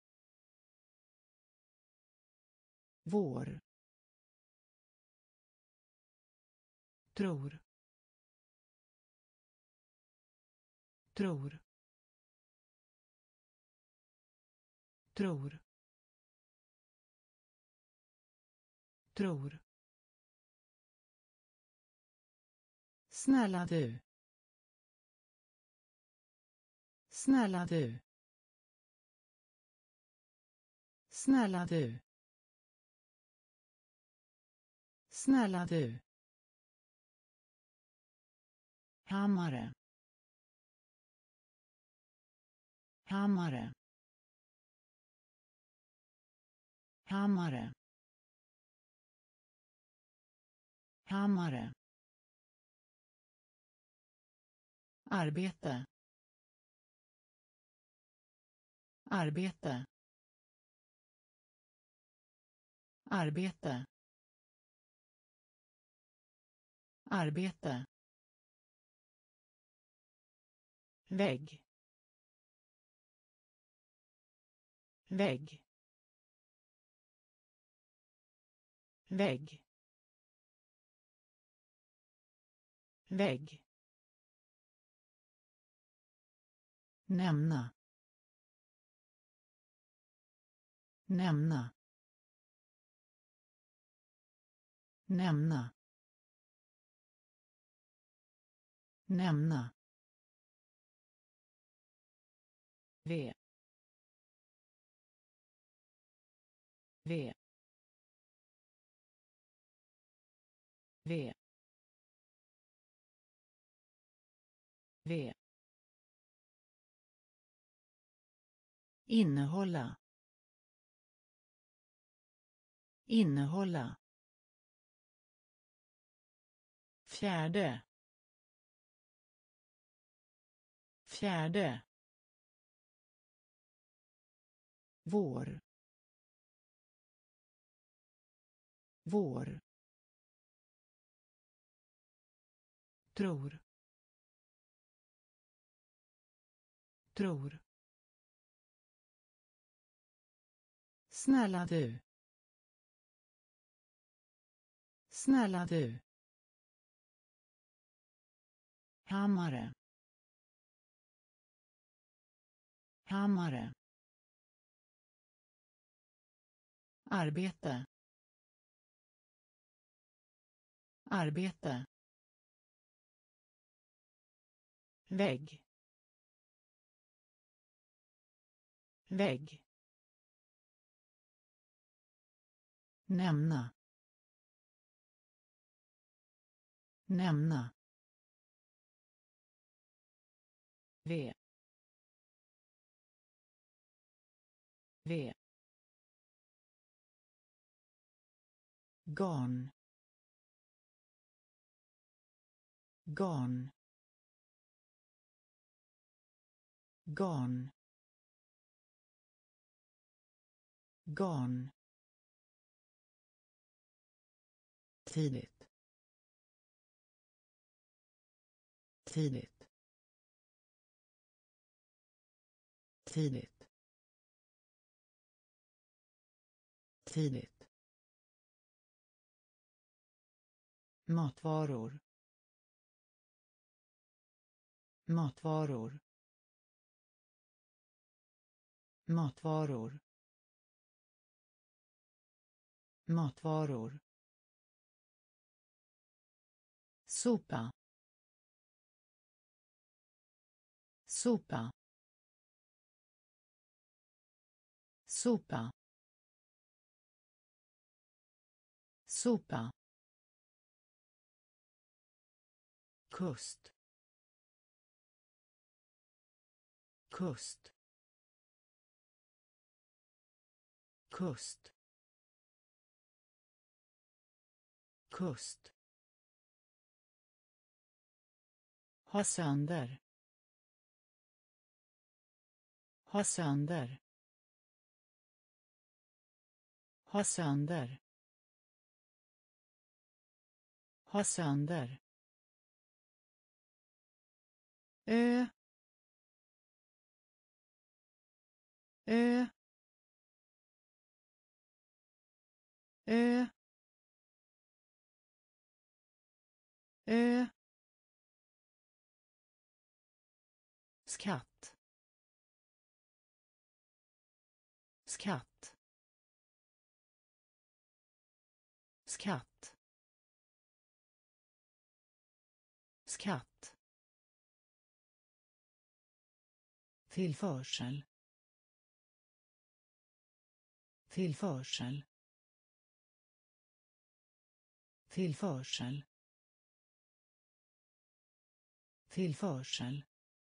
vår tror tror tror tror snälla du snälla du snälla du snälla du hammare hammare hammare hammare arbete arbete arbete arbete vägg vägg vägg vägg nämna nämna nämna nämna V V V V innehålla innehålla fjärde fjärde vår vår tror tror snälla du snälla du hammare hammare arbete arbete vägg vägg nämna nämna V V garn garn garn garn tidigt tidigt tidigt tidigt matvaror matvaror matvaror matvaror sopa sopa sopa sopa, kust, kust, kust, kust, ha sönder, ha sönder, ha sönder, ha sönder, ö, ö, ö, ö, skatt, skatt, skatt, skatt, tillförsel, tillförsel, tillförsel, tillförsel,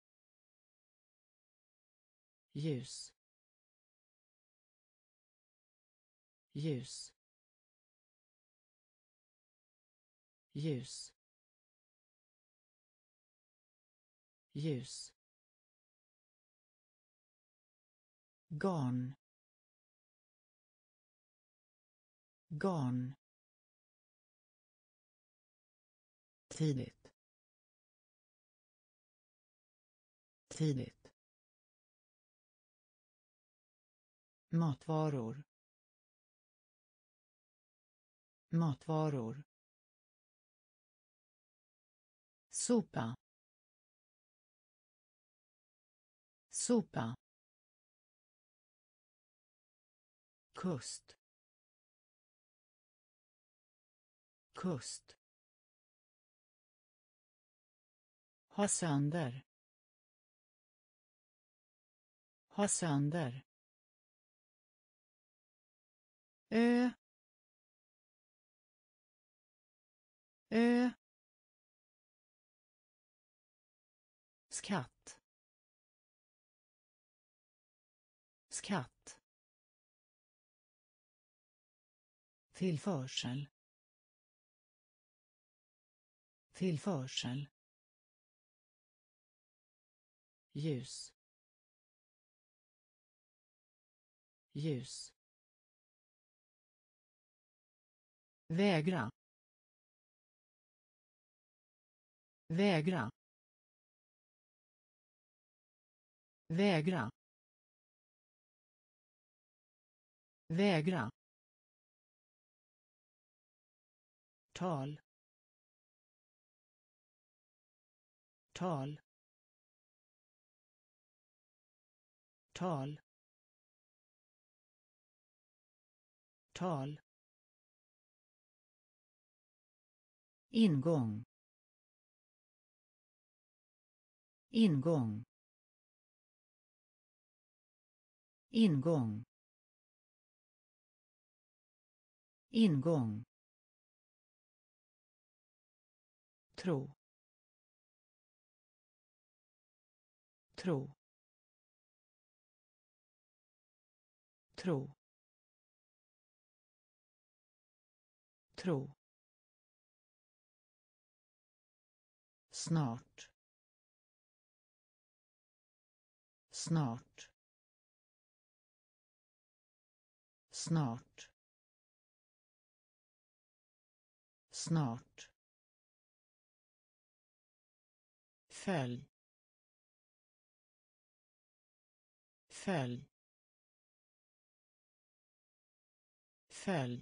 ljus, ljus, ljus, ljus, garn, garn, tidigt, tidigt, matvaror, matvaror, sopa, sopa, kust, kust, ha sönder, ha sönder, ö, ö, skatt, skatt, tillförsel, tillförsel, ljus, ljus, vägra, vägra, vägra, vägra, tal, tal, tal, tal, ingång, ingång, ingång, ingång, tro, tro, tro, tro, snart, snart, snart, snart, följ, följ, följ,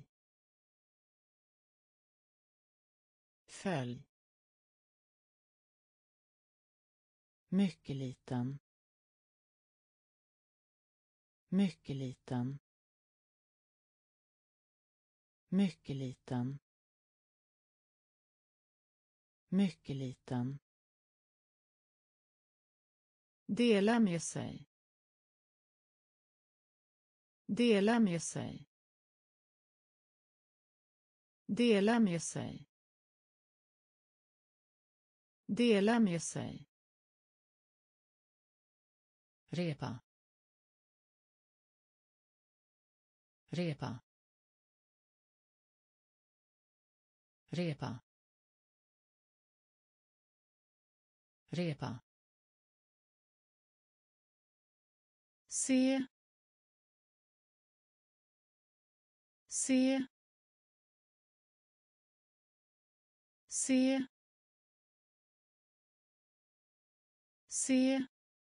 följ, mycket liten, mycket liten, mycket liten, mycket liten, dela med sig, dela med sig, Dela med sig. Dela med sig. Repa. Repa. Repa. Repa. Se. Se. Se. Se.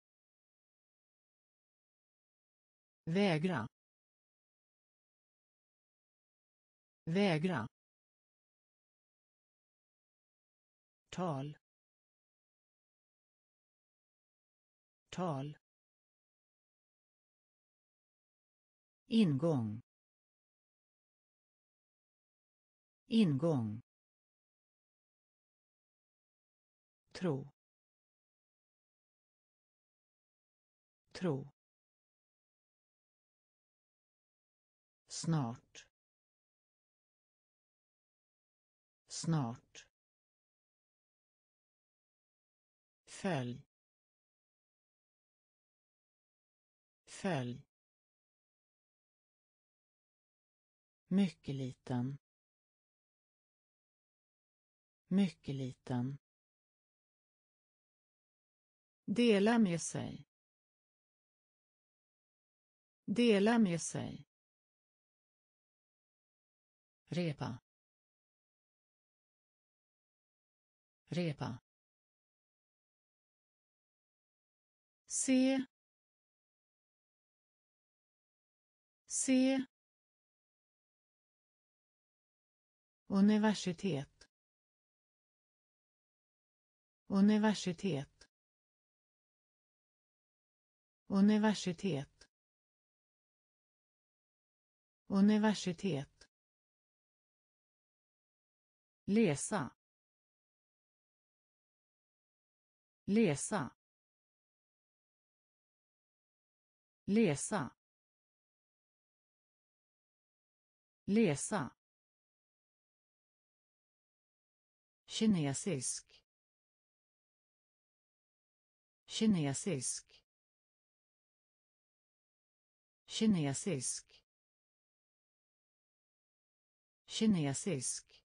Vägra. Vägra. Tal. Tal. Ingång. Ingång. Tro. Tro. Snart. Snart. Följ. Följ. Mycket liten. Mycket liten. Dela med sig. Dela med sig. Repa. Repa. Se. Se. Universitet. Universitet. Universitet. Universitet. Läsa. Läsa. Läsa. Läsa. Kinesisk. Kinesisk. Kinesisk. Kinesisk.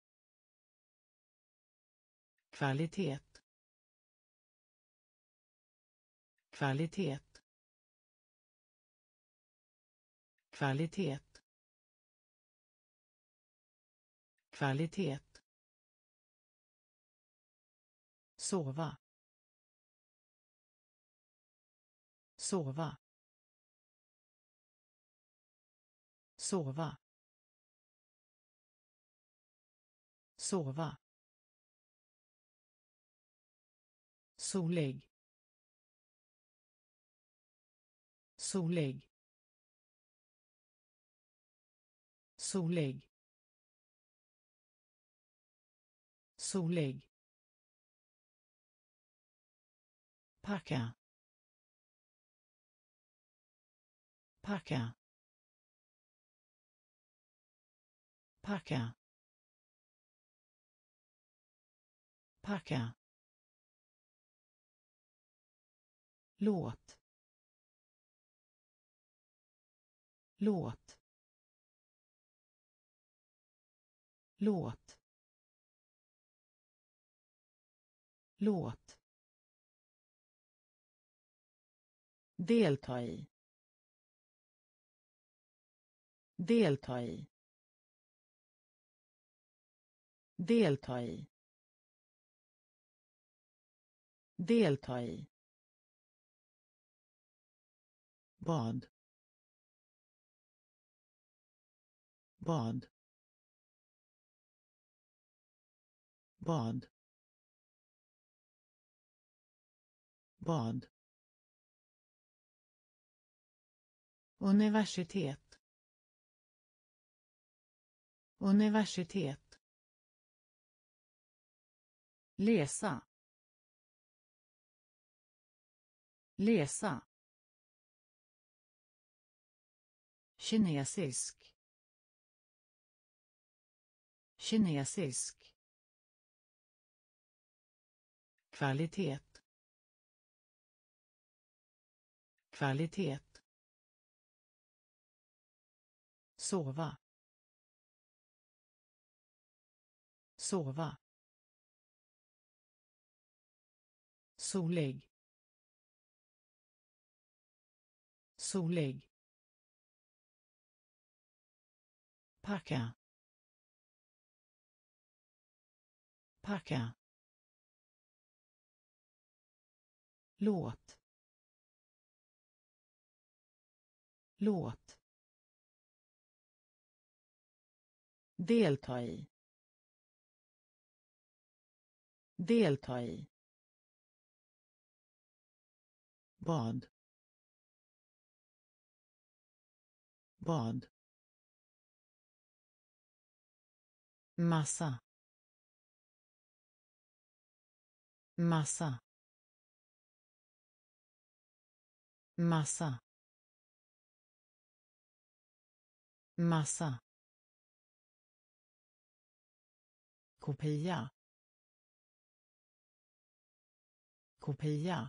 Kvalitet. Kvalitet. Kvalitet. Kvalitet. Sova. Sova. Sova. Sova. Solig. Solig. Solig. Solig. Packa. Packa. Packa. Packa. Låt. Låt. Låt. Låt. Delta i. Delta i. Delta i. Delta i. Bad. Bad. Bad. Bad. Universitet. Universitet. Läsa. Läsa. Kinesisk. kinesisk kvalitet kvalitet sova sova solig solig packa packa låt låt delta i delta i bad bad massa massa massa massa kopia kopia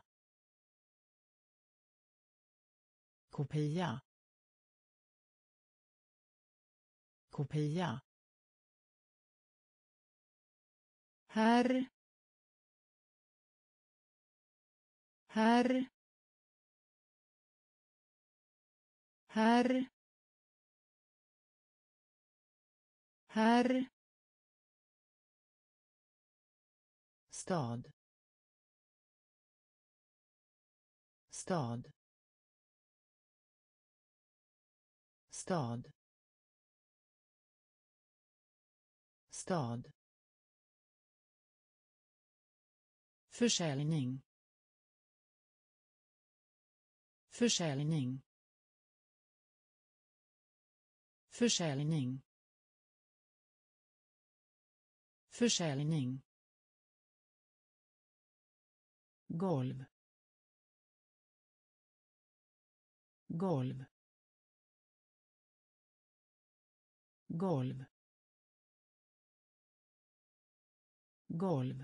kopia kopia här här här här stad stad stad stad försäljning försäljning försäljning försäljning golv golv golv golv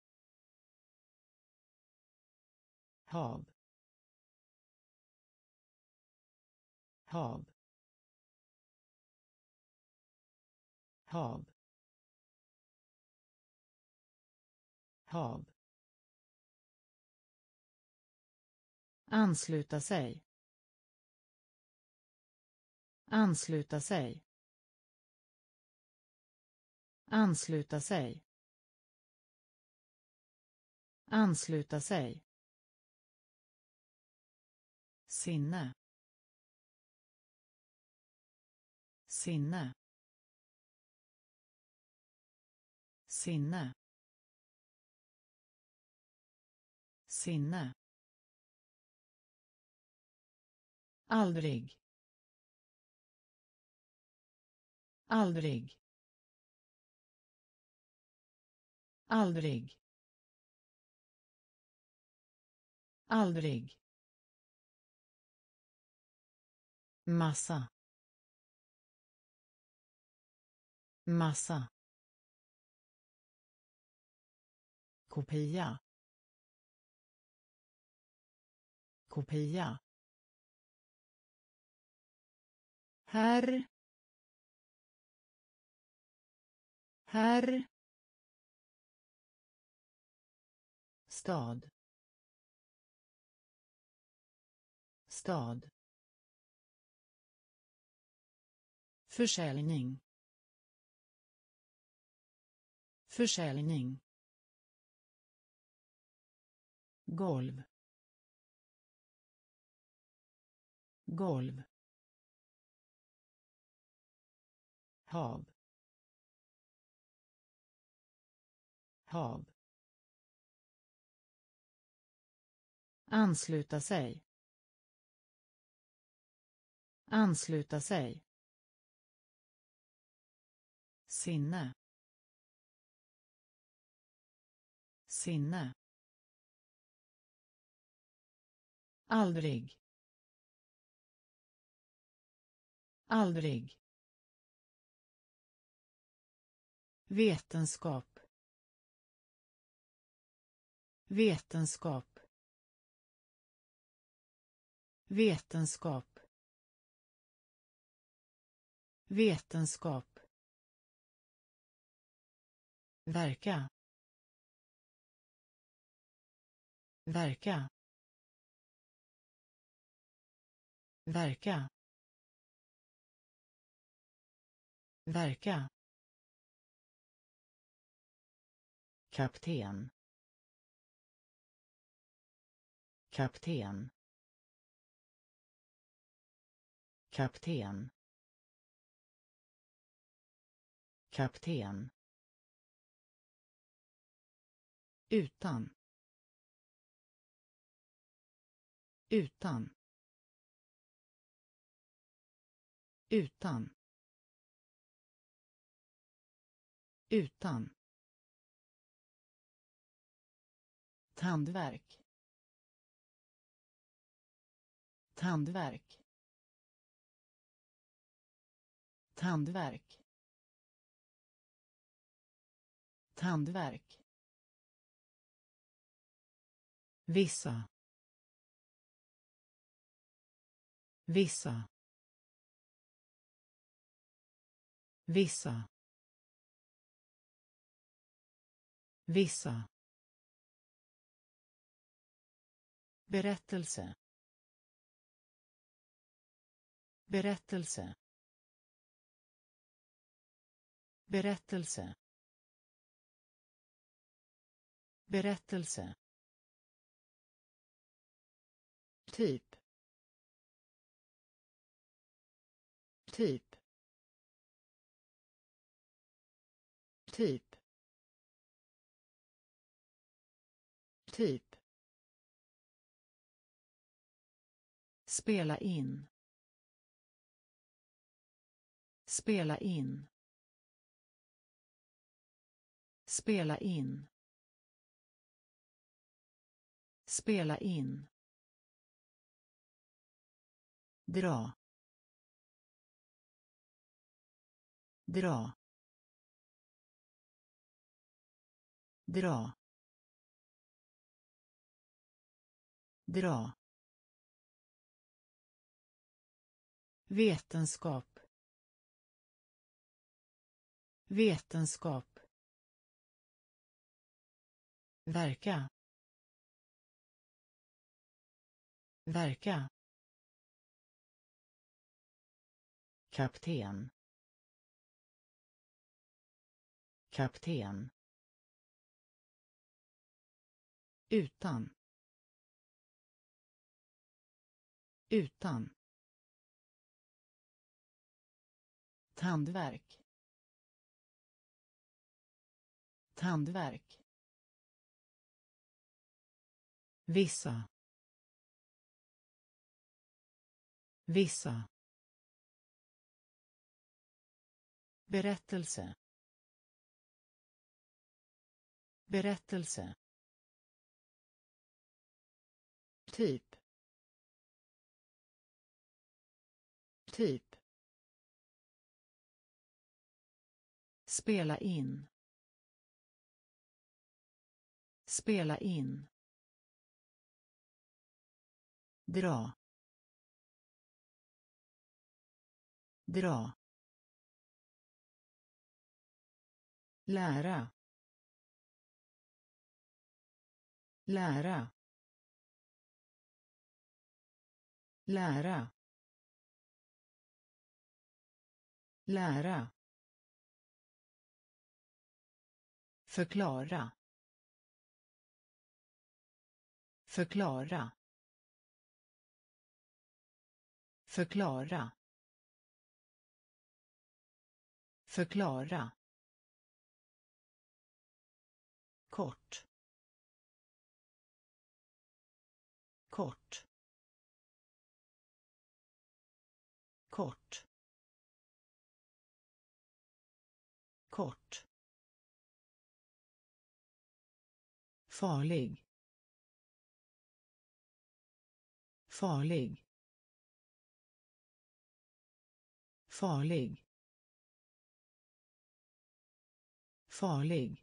hav hav hav hav ansluta sig ansluta sig ansluta sig ansluta sig sinne sinne sinne sinne aldrig aldrig aldrig aldrig massa massa kopia kopia här här stad stad försäljning försäljning golv golv hav hav ansluta sig ansluta sig sinne sinne aldrig aldrig vetenskap, vetenskap, vetenskap, vetenskap, verka, verka, verka, verka, kapten, kapten, kapten, kapten, utan, utan, utan, utan, tandvärk, tandvärk, tandvärk, tandvärk, vissa, vissa, vissa, vissa, berättelse, berättelse, berättelse, berättelse, typ, typ, typ, typ, spela in, spela in, spela in, spela in, dra, dra, dra, dra, vetenskap, vetenskap, verka, verka, kapten, kapten, utan, utan, tandvärk, tandvärk, vissa, vissa, berättelse, berättelse, typ, typ, spela in, spela in, dra, dra, lära, lära, lära, lära, förklara, förklara, förklara, förklara, kort, kort, kort, kort, farlig, farlig, farlig, farlig,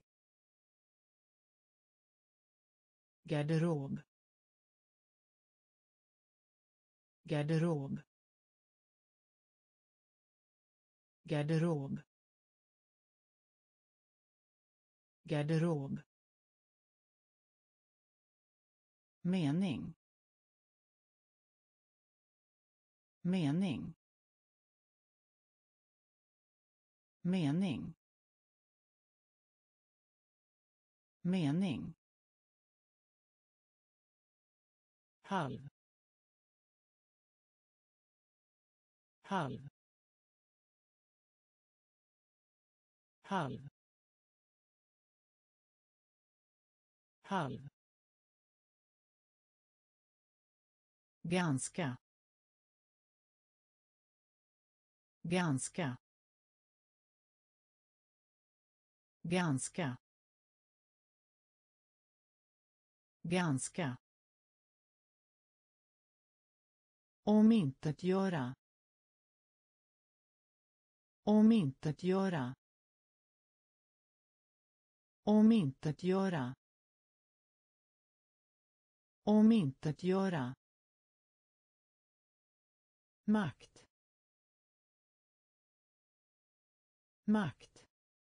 garderob, garderob, garderob, garderob, mening, mening, mening, mening, halv, halv, halv, halv, ganska, ganska, ganska, ganska, omintetgöra, omintetgöra, omintetgöra, omintetgöra, makt, makt,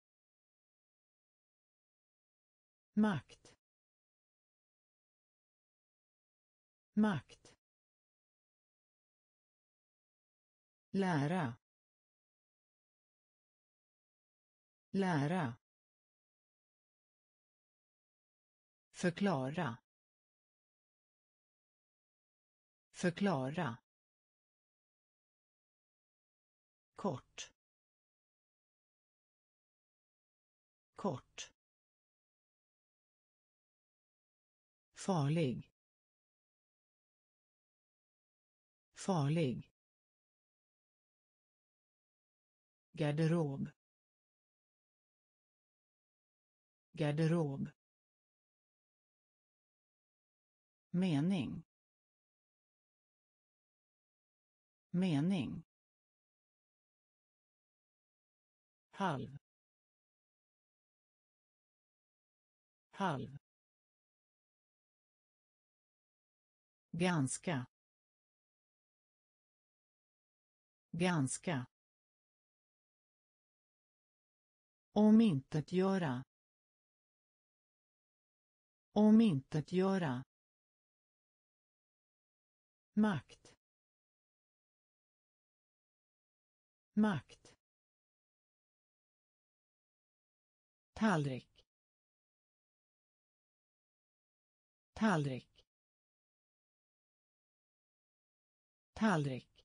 makt, makt, lära, lära, förklara, förklara, kort, kort, farlig, farlig, garderob, garderob, mening, mening, halv, halv, ganska, ganska, omintetgöra, omintetgöra, makt, makt, tallrik, tallrik, tallrik,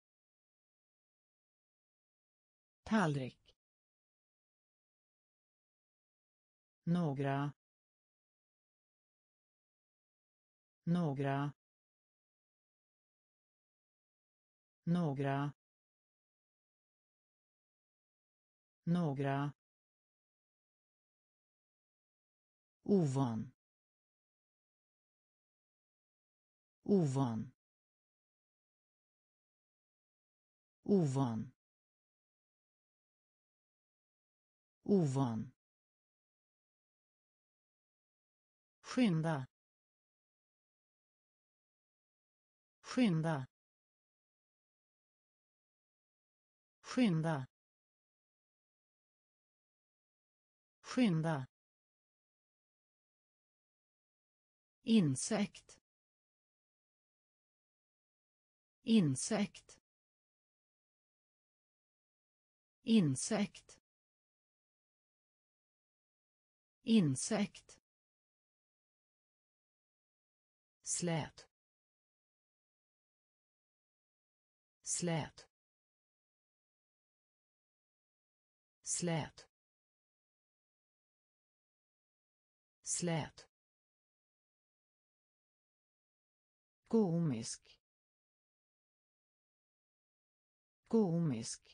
tallrik, några, några, några, några, ovan, ovan, ovan, ovan, skynda, skynda, skynda, skynda, insekt, insekt, insekt, insekt, slät, slät, slät, slät, komisk, komisk,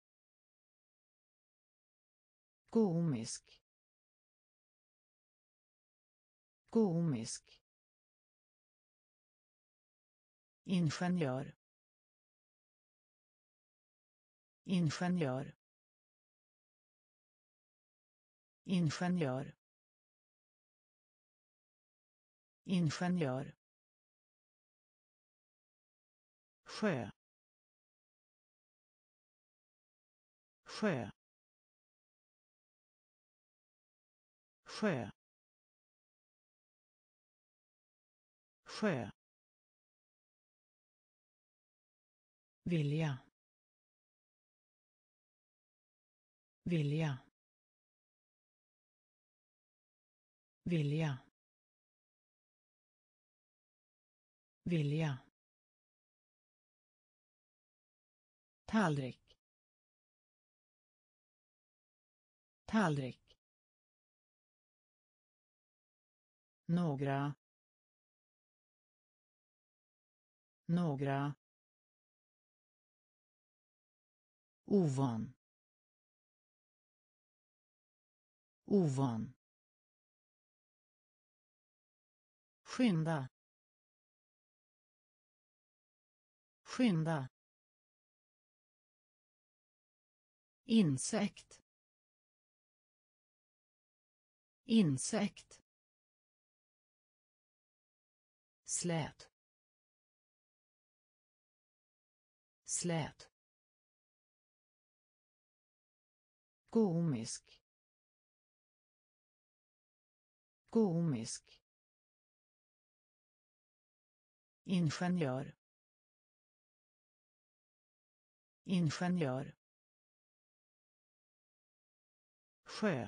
komisk, komisk, ingenjör, ingenjör, ingenjör, ingenjör, sjö, sjö, sjö, sjö, vilja, vilja, vilja, vilja, tallrik, tallrik, några, några, ovan, ovan, skynda, skynda, insekt, insekt, slät, slät, komisk, komisk, ingenjör, ingenjör, sjö,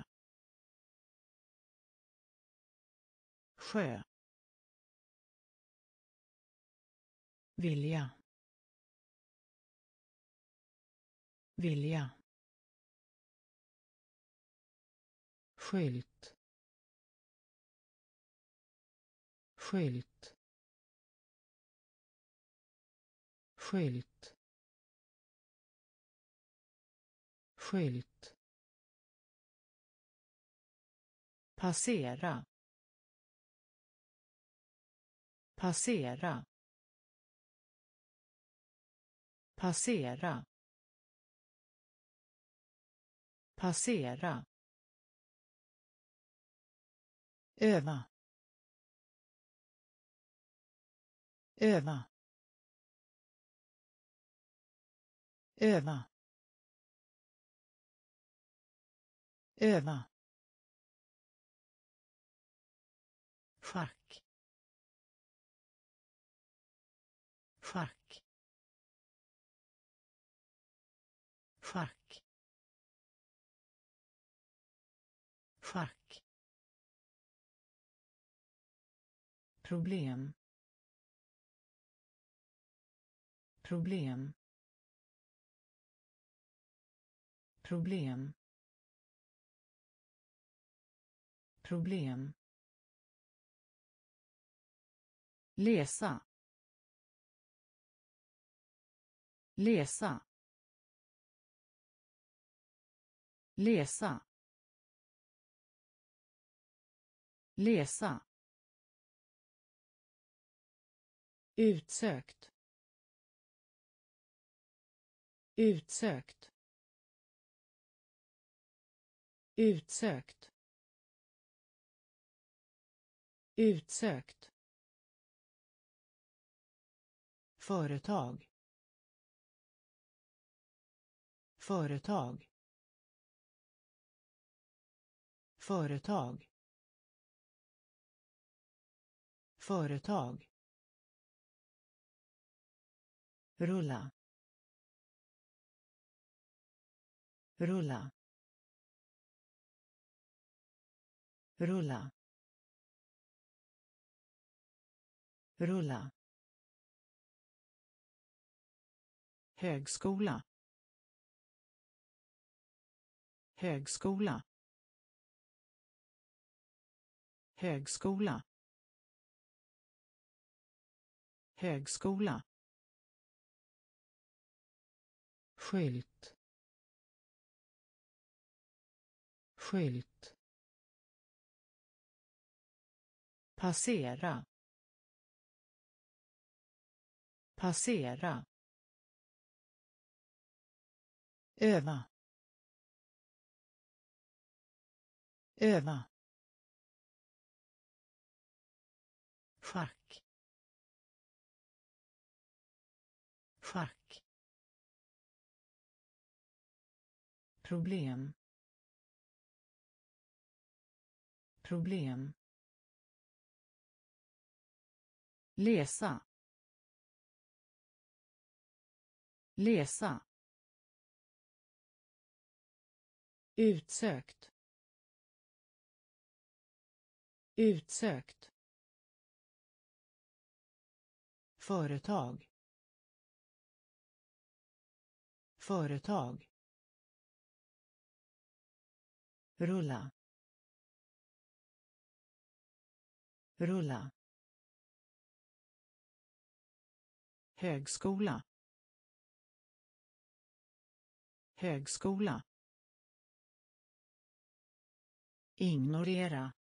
sjö, vilja, vilja, skylt, skylt, skylt, skylt, passera, passera, passera, passera, öva, öva, öva, öva, schack, schack, schack, schack, problem, problem, problem, problem, läsa, läsa, läsa, läsa, utsökt, utsökt, utsökt, utsökt, företag, företag, företag, företag, rulla, rulla, rulla, rulla, högskola, högskola, högskola, högskola, skylt, skylt, passera, passera, öva, öva, schack, schack, problem, problem, läsa, läsa, utsökt, utsökt, företag, företag, rulla, rulla, högskola, högskola, ignorera,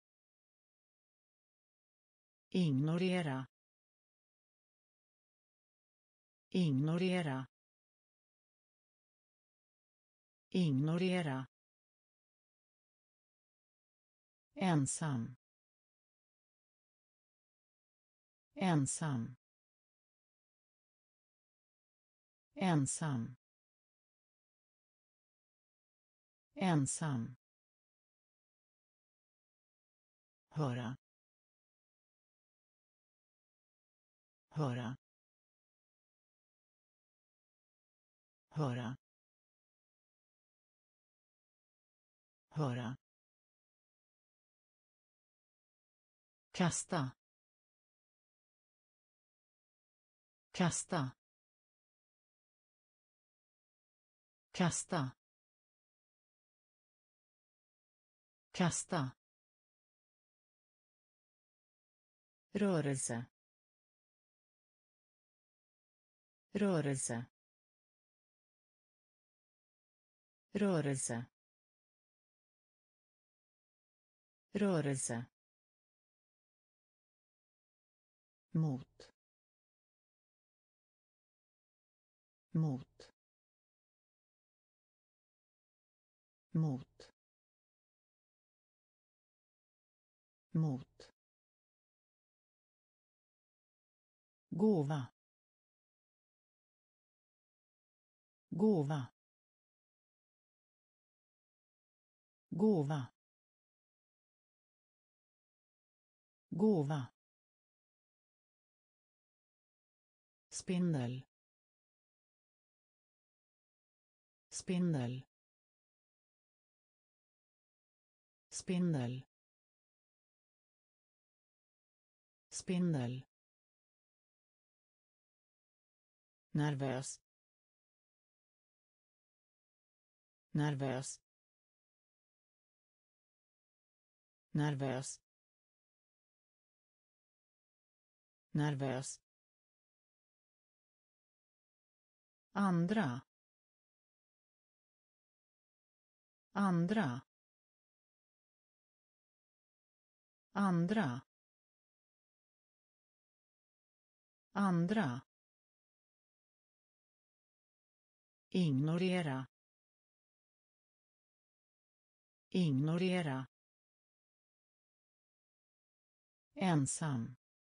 ignorera, ignorera, ignorera, ensam, ensam, ensam, ensam, höra, höra, höra, höra, kasta, kasta, kasta, kasta, rörelse, rörelse, rörelse, rörelse, mot, mot, mot, mot, gåva, gåva, gåva, gåva, spindel, spindel, spindel, spindel, nervös, nervös, nervös, nervös, andra, andra, andra, andra, ignorera, ignorera, ensam,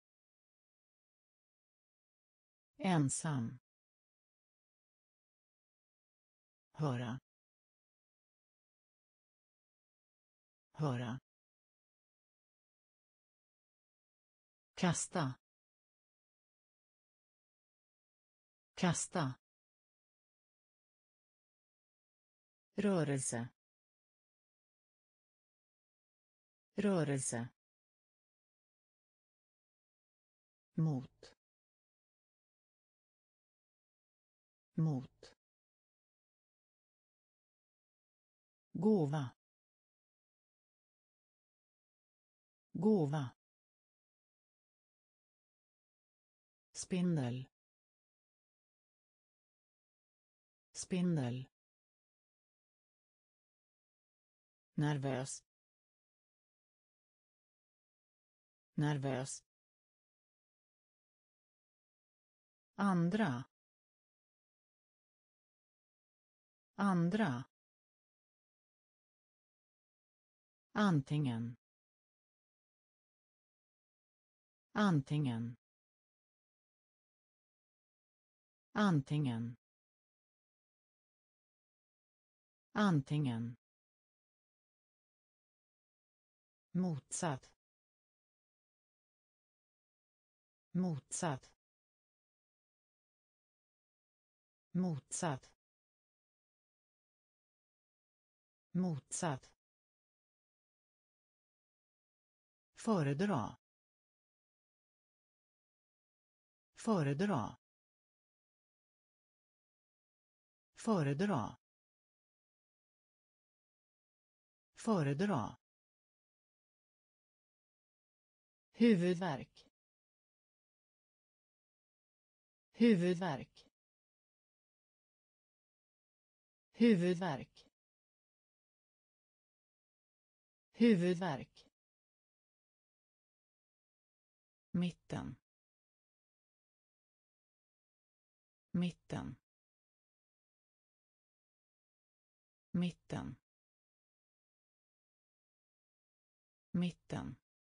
ensam, höra, höra, kasta, kasta, rörelse, rörelse, mot, mot, gåva, gåva, spindel, spindel, nervös, nervös, andra, andra, Antingen. Antingen. Antingen. Antingen. Motsatt. Motsatt. Motsatt. Motsatt. Föredra. Föredra. Föredra. Föredra. Huvudvärk. Huvudvärk. Huvudvärk. Huvudvärk. Mitten. Mitten. Mitten. Mitten.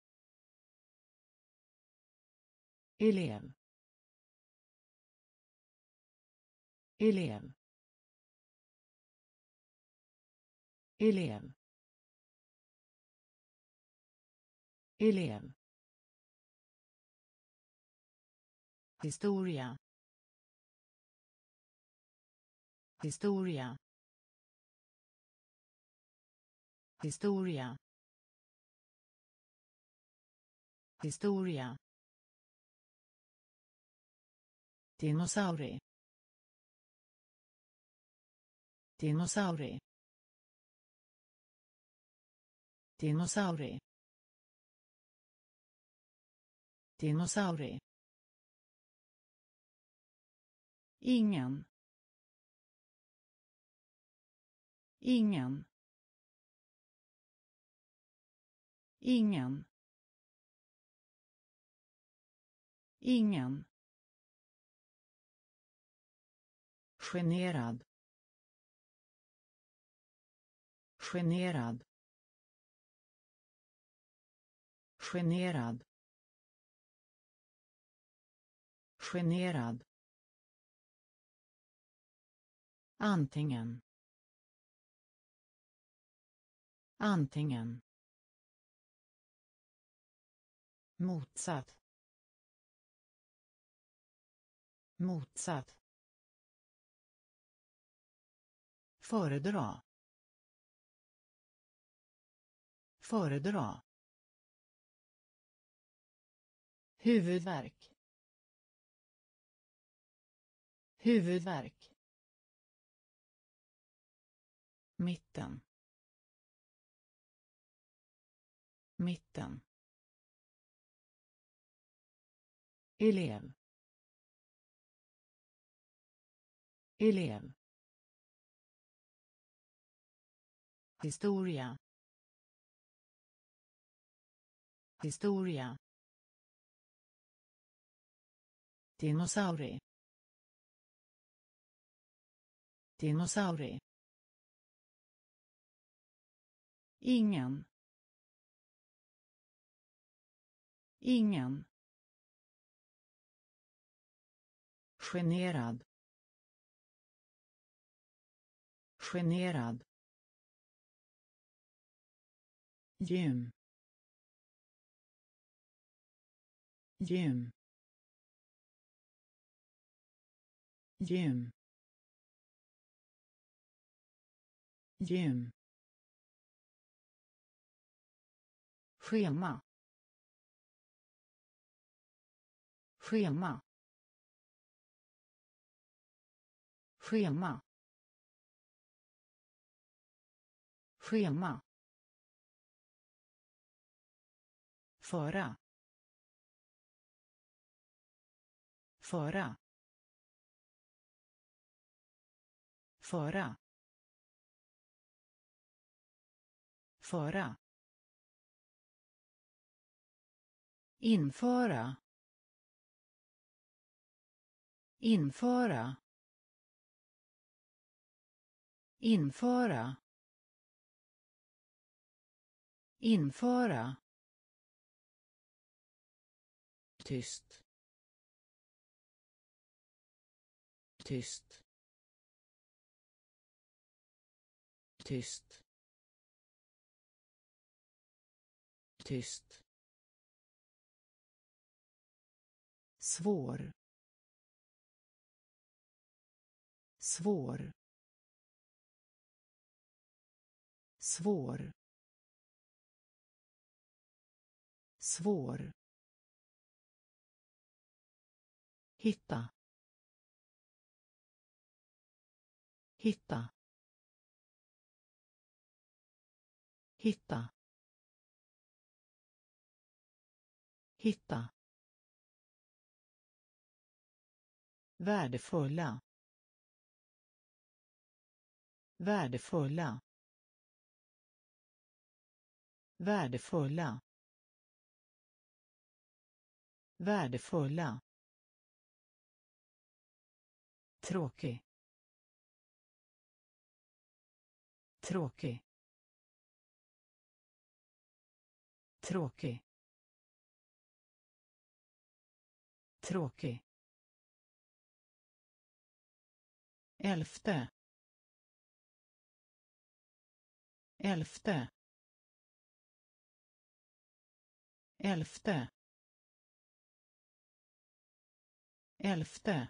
Elev. Elev. Elev. Elev. Historia. Historia. Historia. Historia. Dinosaurie. Dinosaurie. Dinosaurie. Dinosaurie. Ingen. Ingen. Ingen. Ingen. Generad. Generad. Generad. Generad. Antingen. Antingen. Motsatt. Motsatt. Föredra. Föredra. Huvudvärk. Huvudvärk. Mitten. Mitten. Elev. Elev. Historia. Historia. Dinosaurie. Dinosaurie. Ingen. Ingen. Generad. Generad. Gym. Gym. Gym. Gym. Schema. Schema. Schema. Schema. Föra. Föra. Föra. Föra. Införa. Införa. Införa. införa, tyst, tyst, tyst, tyst, svår, svår, svår, svår, hitta, hitta, hitta, hitta, värdefulla, värdefulla, värdefulla, värdefulla, tråkig, tråkig, tråkig, tråkig, elfte, elfte, elfte, elfte,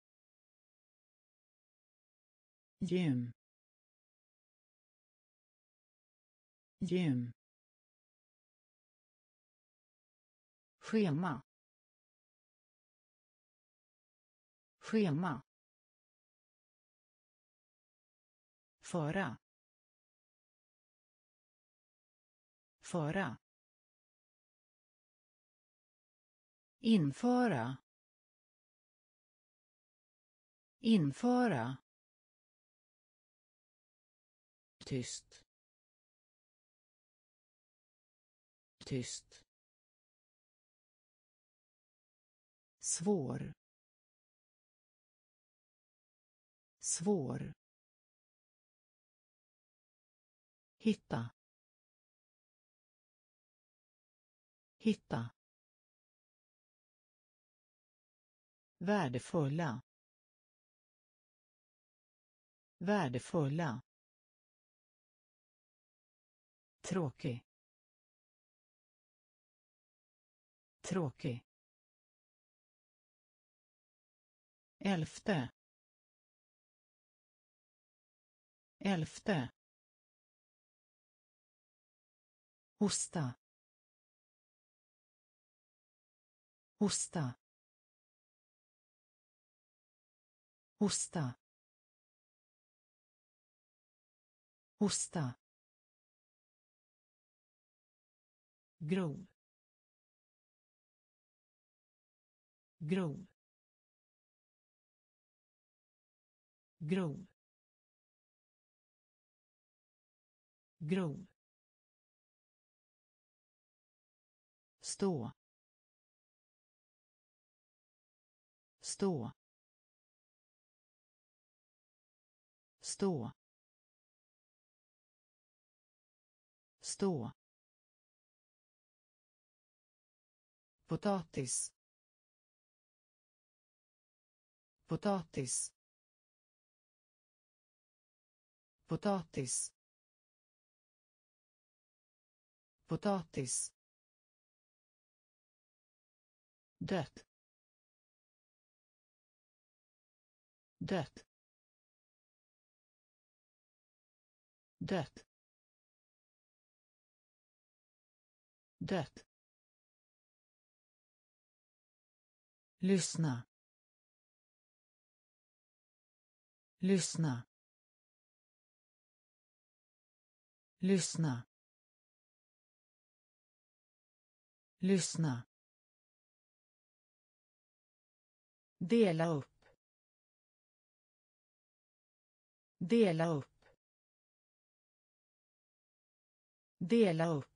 gym, gym, schema, schema, föra, föra, införa, införa, tyst, tyst, svår, svår, hitta, hitta, värdefulla, värdefulla, tråkig, tråkig, elfte, elfte, hosta, hosta, hosta, hosta, grov, grov, grov, grov, stå, stå, stå, stå, potatis, potatis, potatis, potatis, dött, dött, dött, dött, lyssna, lyssna, lyssna, lyssna, dela upp, dela upp, dela upp,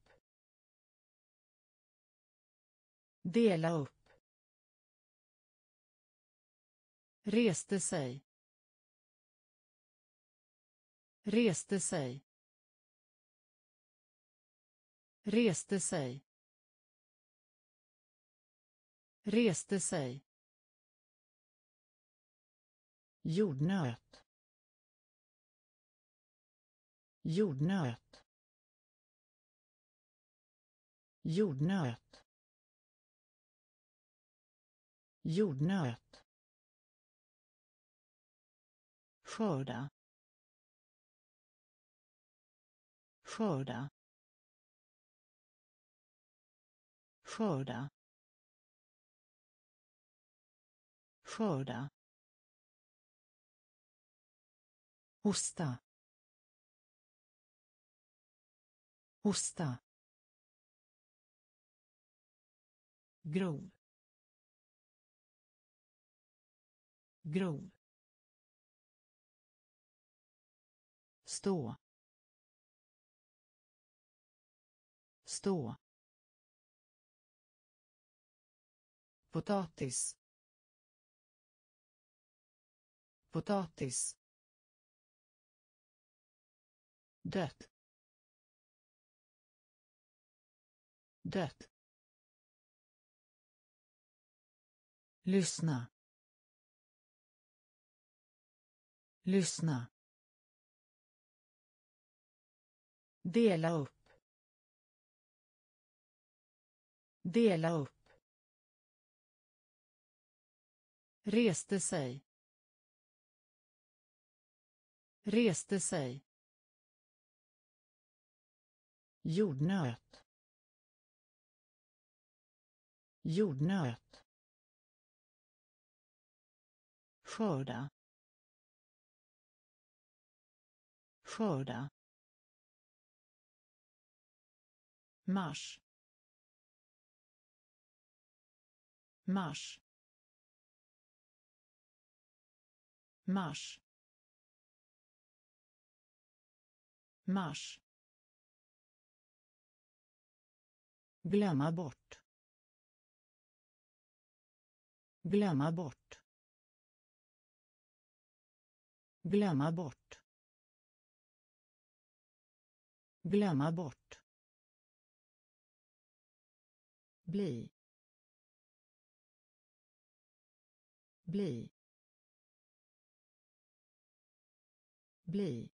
dela upp, reste sig, reste sig, Reste sig. Reste sig. Jordnöt. Jordnöt. Jordnöt. Jordnöt. Skörda. Skörda. Skörda. Skörda. Hosta. Hosta. Grov. Grov. Stå. Stå. Potatis. Potatis. Dött. Dött. Lyssna. Lyssna. Dela upp. Dela upp. Reste sig. Reste sig. Jordnöt. Jordnöt. Skörda. Skörda. Mars. Mars. Mars. Mars. Glömma bort. Glömma bort. Glömma bort. Glömma bort. Bli. Bli. Bli.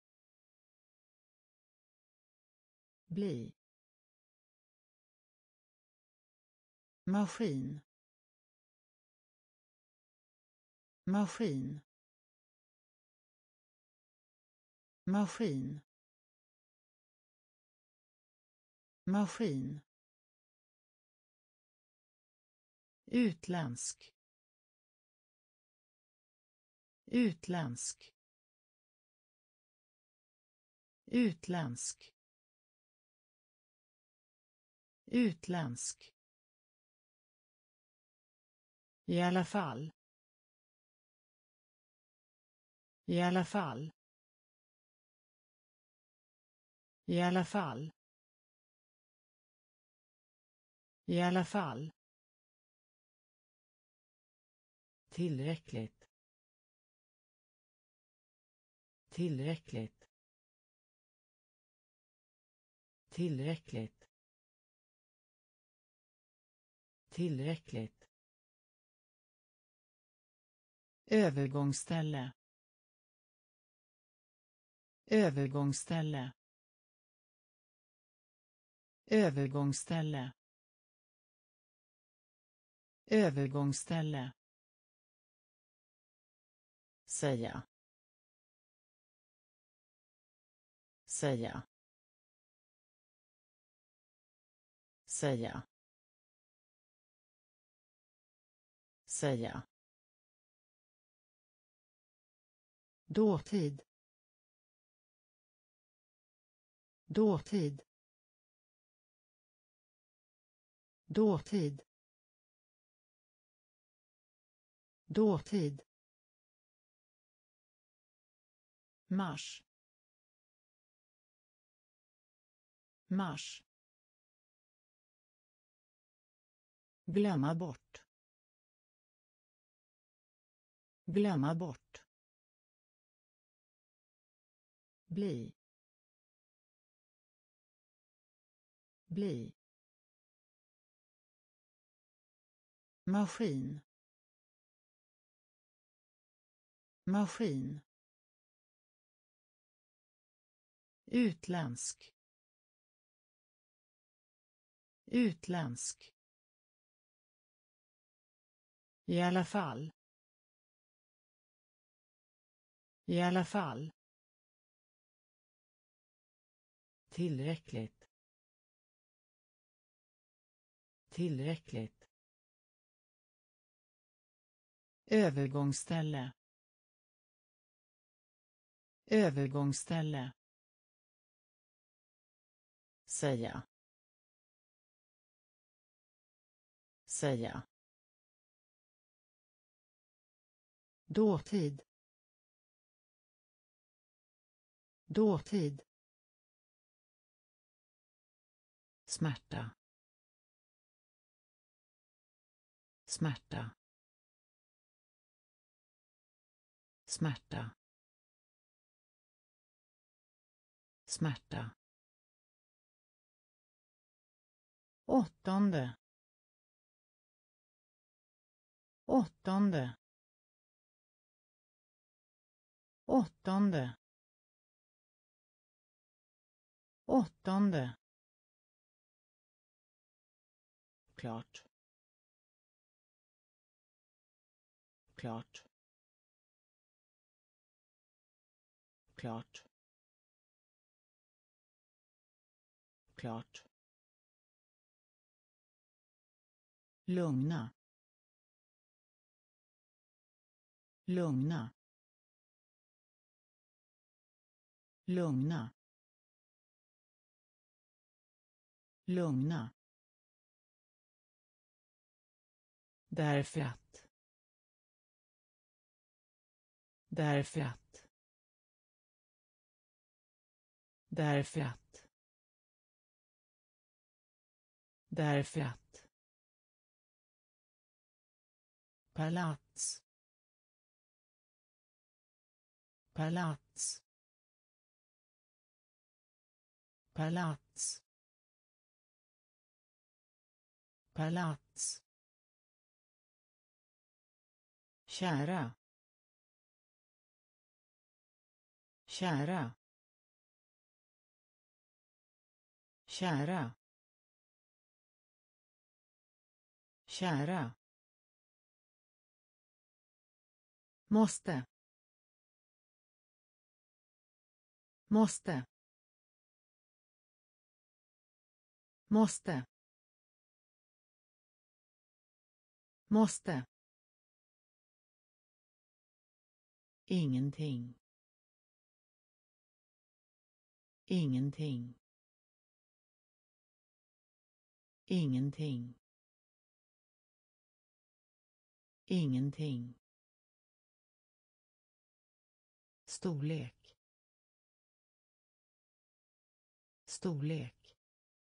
Bli. Maskin. Maskin. Maskin. Maskin. Utländsk. Utländsk. Utländsk. Utländsk. I alla fall. I alla fall. I alla fall. I alla fall. Tillräckligt. Tillräckligt. Tillräckligt. Tillräckligt. Övergångsställe. Övergångsställe. Övergångsställe. Övergångsställe. Säga. Säga. Säga. Säga. Dåtid. Dåtid. Dåtid. Dåtid. Mars. Mars. Glömma bort. Glömma bort. Bli. bli maskin maskin utländsk utländsk i alla fall i alla fall tillräckligt tillräckligt övergångsställe övergångsställe säga säga dåtid dåtid smärta smärta smärta smärta åttonde åttonde åttonde åttonde klart klart klart klart lugna lugna lugna lugna därför att därför att därför att därför att palats palats palats palats kära kära kära kära måste måste måste måste ingenting ingenting ingenting ingenting storlek storlek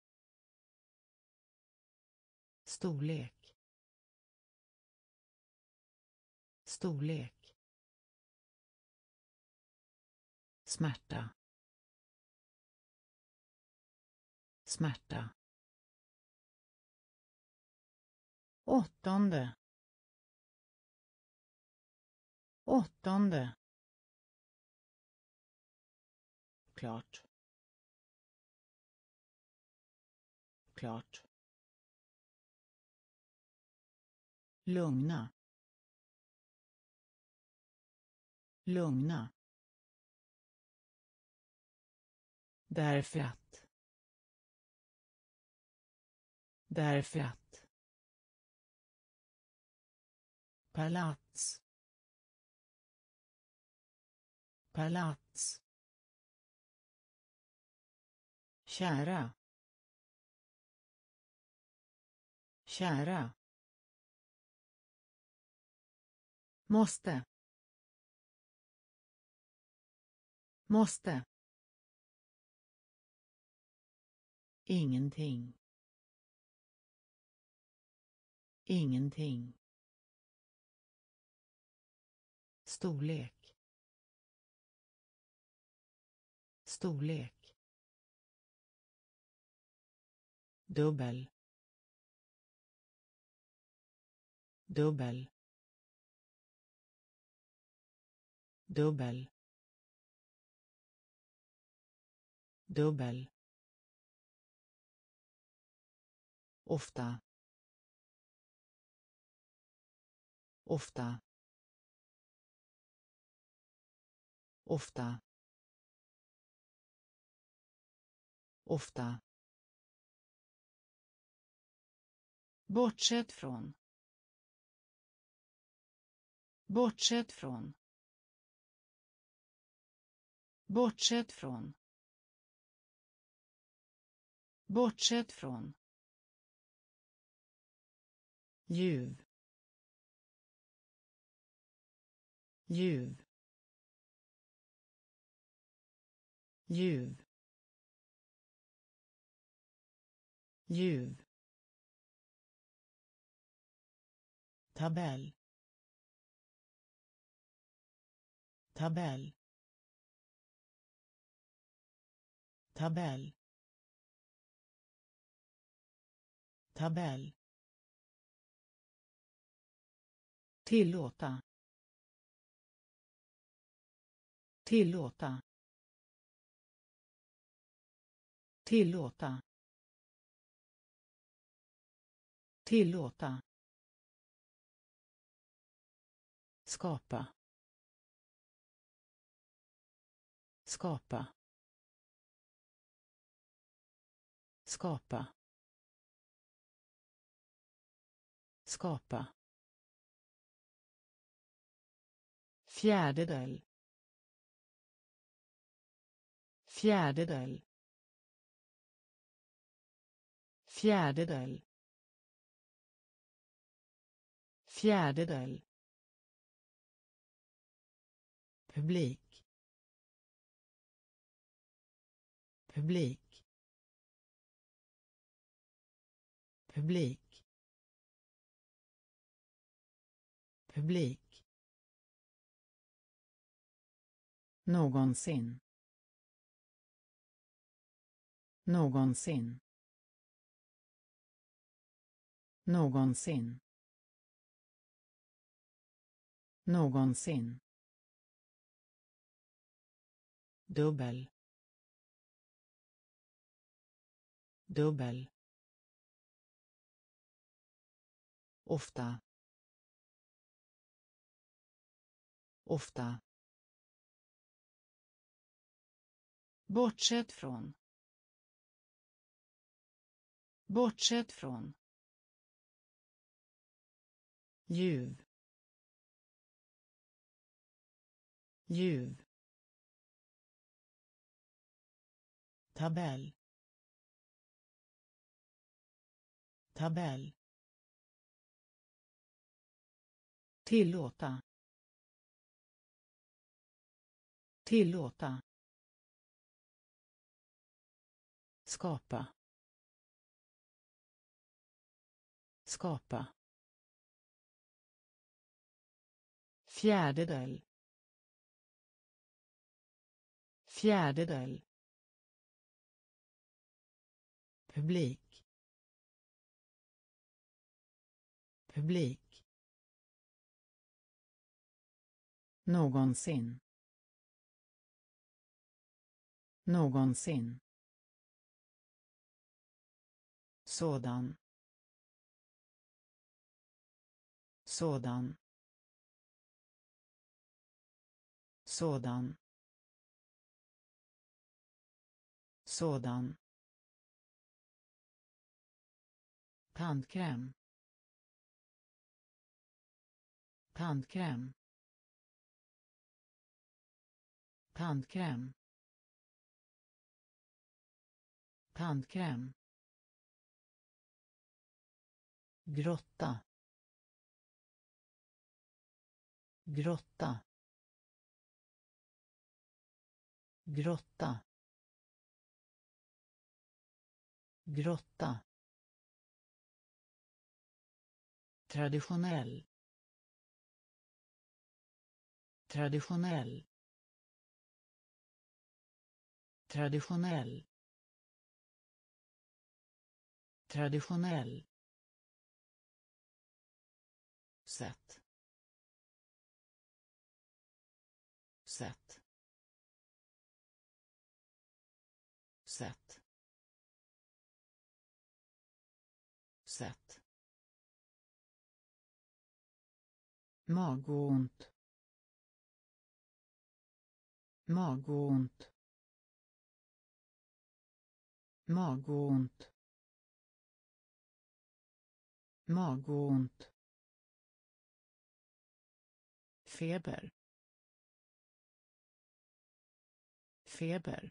storlek storlek smärta smärta åttonde åttonde klart klart lugna lugna därför att därför att palats palats kära kära måste måste ingenting ingenting storlek storlek dubbel, dubbel, dubbel, dubbel, ofta, ofta, ofta, ofta, bortsett från, bortsett från, bortsett från, bortsett från, ljuv, ljuv, ljuv, ljuv, tabell, tabell, tabell, tabell, tillåta, tillåta, tillåta, tillåta, skapa, skapa, skapa, skapa, fjärdedel, fjärdedel, fjärdedel, fjärdedel, publik, publik, publik, publik, någonsin, någonsin, någonsin, någonsin, dubbel, dubbel, ofta, ofta, bortsett från, bortsett från, ljuv, ljuv, tabell, tabell, tillåta, tillåta, skapa, skapa, fjärdedel, fjärdedel, publik, publik, någonsin, någonsin, sådan, sådan, sådan, sådan, tandkräm, tandkräm, tandkräm, tandkräm, grotta, grotta, grotta, grotta, traditionell, traditionell, traditionell, Traditionell. Sätt. Sätt. Sätt. Sätt. Magont. Magont. Magont. Magont. Feber. Feber.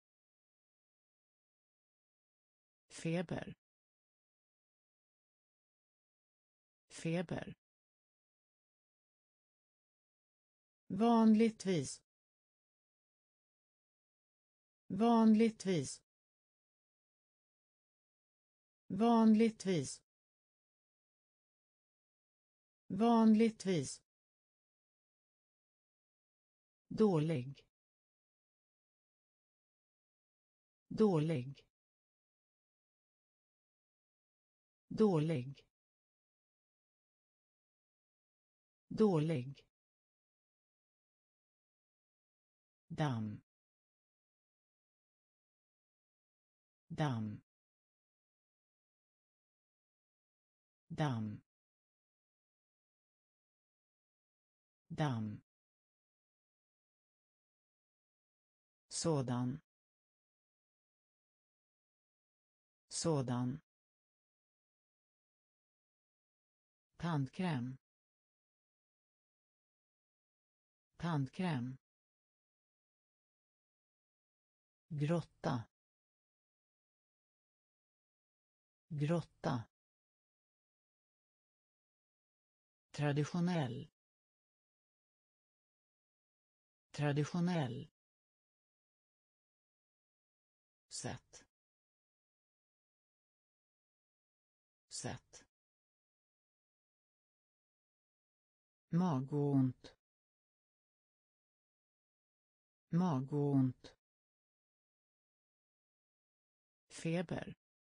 Feber. Feber. Vanligtvis. Vanligtvis. Vanligtvis. Vanligtvis. Dålig. Dålig. Dålig. Dålig. Damm. Damm. Damm. Damm. Sådan. Sådan. Tandkräm. Tandkräm. Grotta. Grotta. Traditionell. Traditionell. Sätt. Sätt. Magont. Magont. Feber.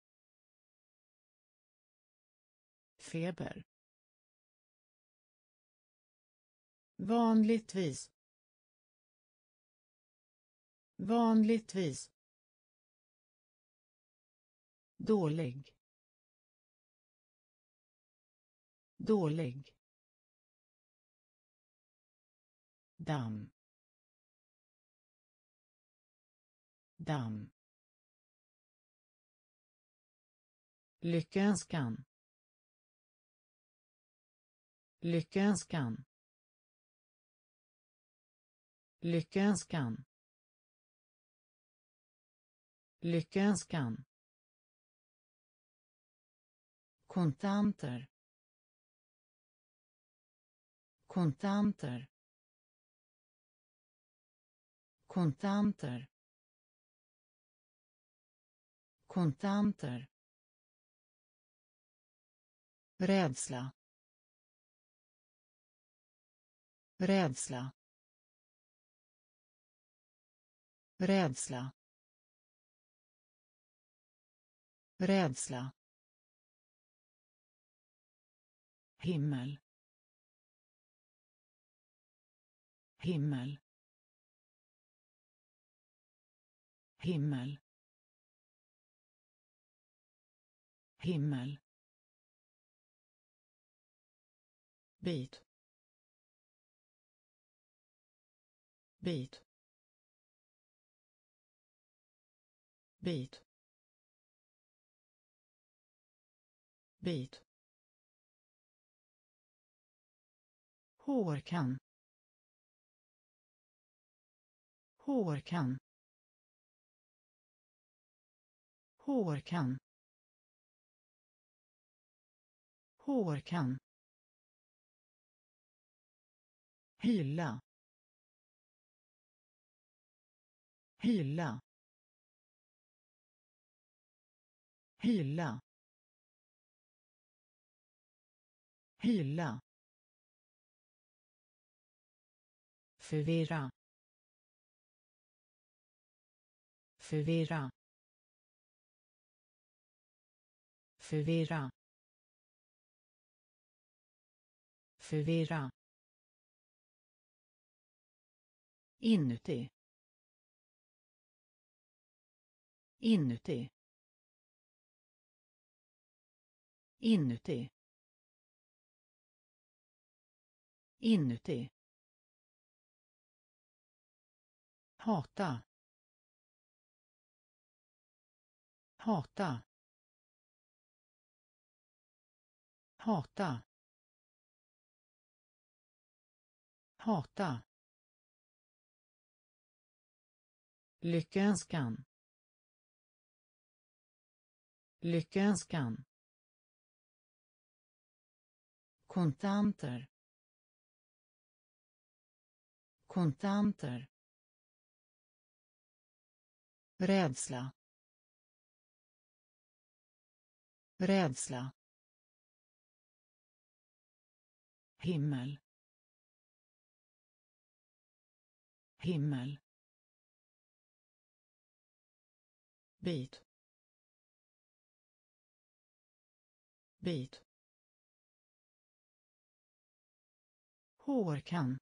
Feber. Vanligtvis. Vanligtvis. Dålig. Dålig. Damm. Damm. Lyckönskan. Lyckönskan. Lyckönskan. Lyckönskan. Kontanter. Kontanter. Kontanter. Kontanter. Rädsla. Rädsla. Rädsla. Rädsla. Himmel. Himmel. Himmel. Himmel. Bit. Bit. Bit. Bit. Hårkam. Hårkam. Hårkam. Hårkam. Hylla. Hylla. Hylla. Hylla. Förvirra. Förvirra. förvirra, förvirra, inuti, inuti, inuti, inuti, hata, hata, hata, hata, lyckönskan, lyckönskan, kontanter, kontanter, rädsla, rädsla, himmel, himmel, bit, bit, hårkam,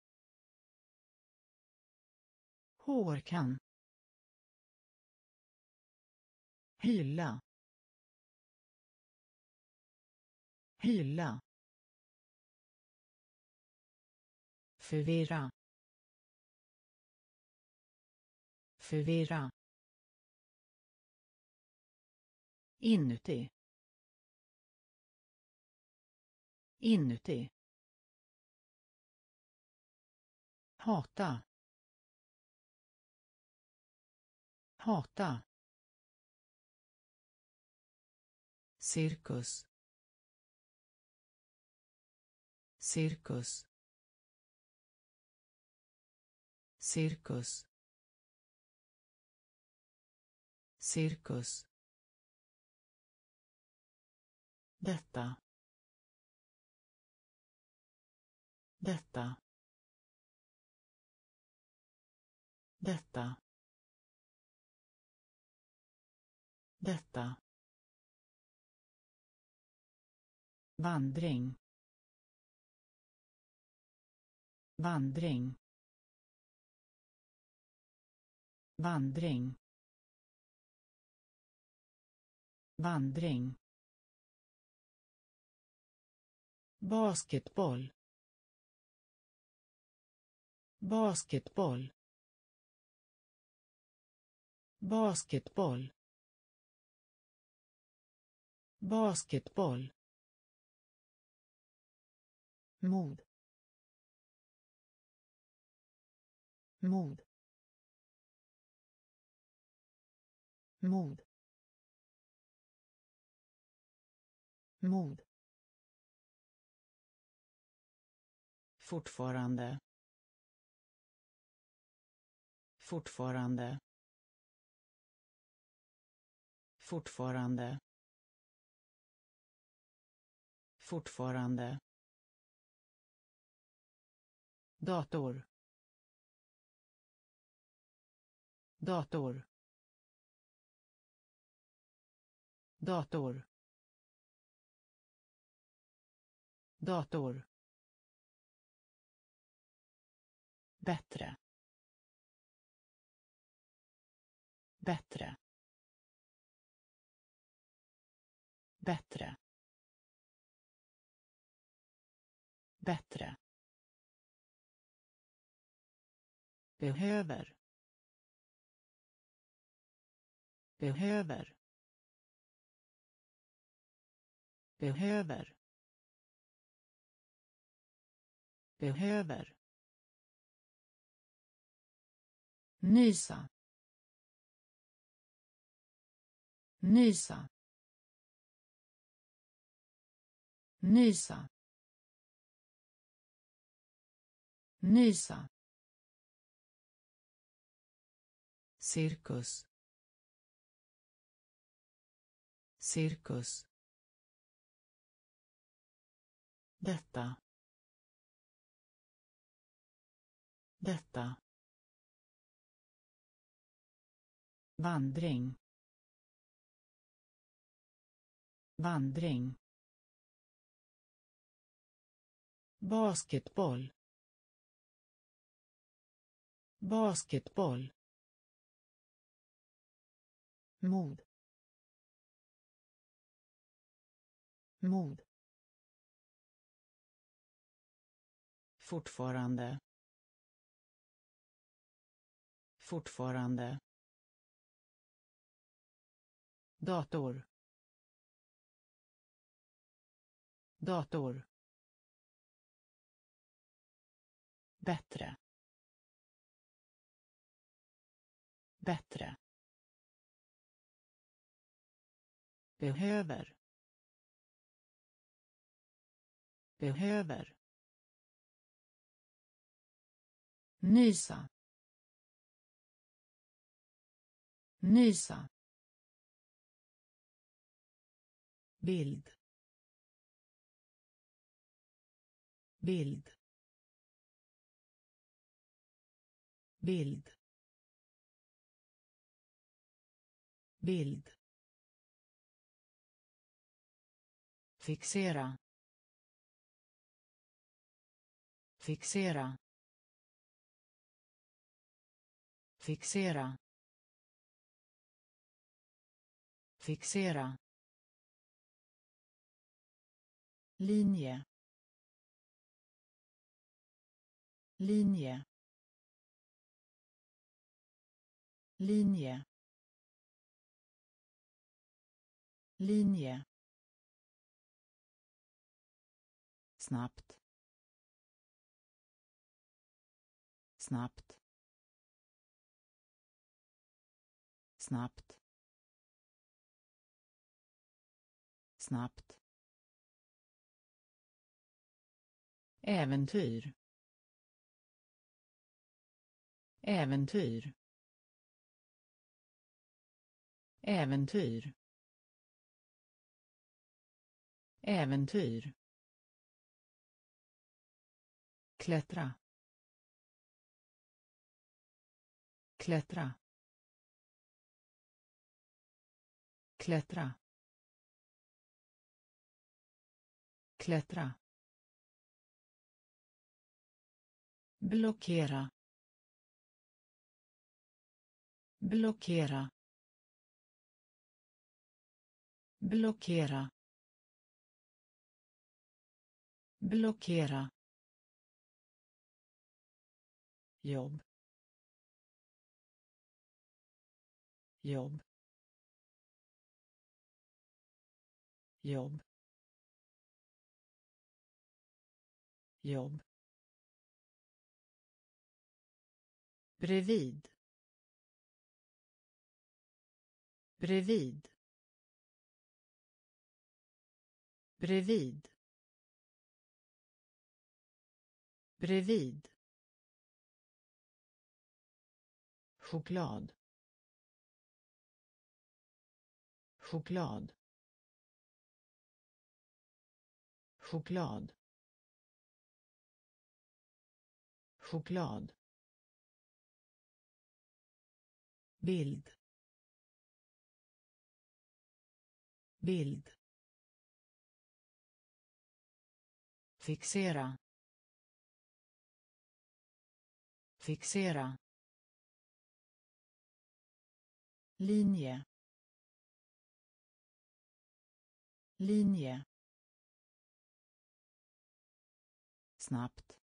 hårkam, hylla, hylla, förvirra, förvirra, inuti, inuti, hata, hata, cirkus, cirkus, cirkus, cirkus, detta, detta, detta, detta, vandring, vandring, vandring, vandring, basketboll, basketboll, basketboll, basketboll, mod, mod, mod, mod, fortfarande, fortfarande, fortfarande, fortfarande, dator, dator, dator, dator, bättre, bättre, bättre, bättre, behöver, behöver, behöver, behöver, nysa, nysa, nysa, nysa, cirkus, cirkus, detta, detta, vandring, vandring, basketboll, basketboll, mod, mod, fortfarande, fortfarande, dator, dator, bättre, bättre, behöver, behöver, nysa, nysa, bild, bild, bild, bild, fixera, fixera, fixera, fixera, linje, linje, linje, linje, snabbt, snabbt, snabbt, snabbt, äventyr, äventyr, äventyr, äventyr, klättra, klättra, klättra, klättra, blockera, blockera, blockera, blockera, jobb, jobb, jobb, jobb, bredvid, bredvid, bredvid, bredvid, choklad, choklad, choklad, choklad, bild, bild, fixera, fixera, linje, linje, snabbt,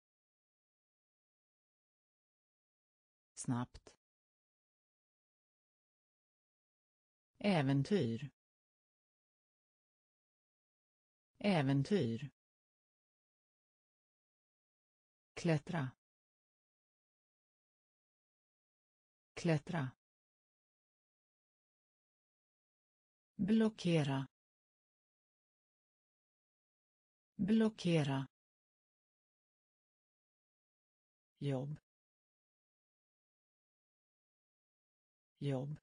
snabbt, äventyr, äventyr, klättra, klättra, blockera, blockera, jobb, jobb,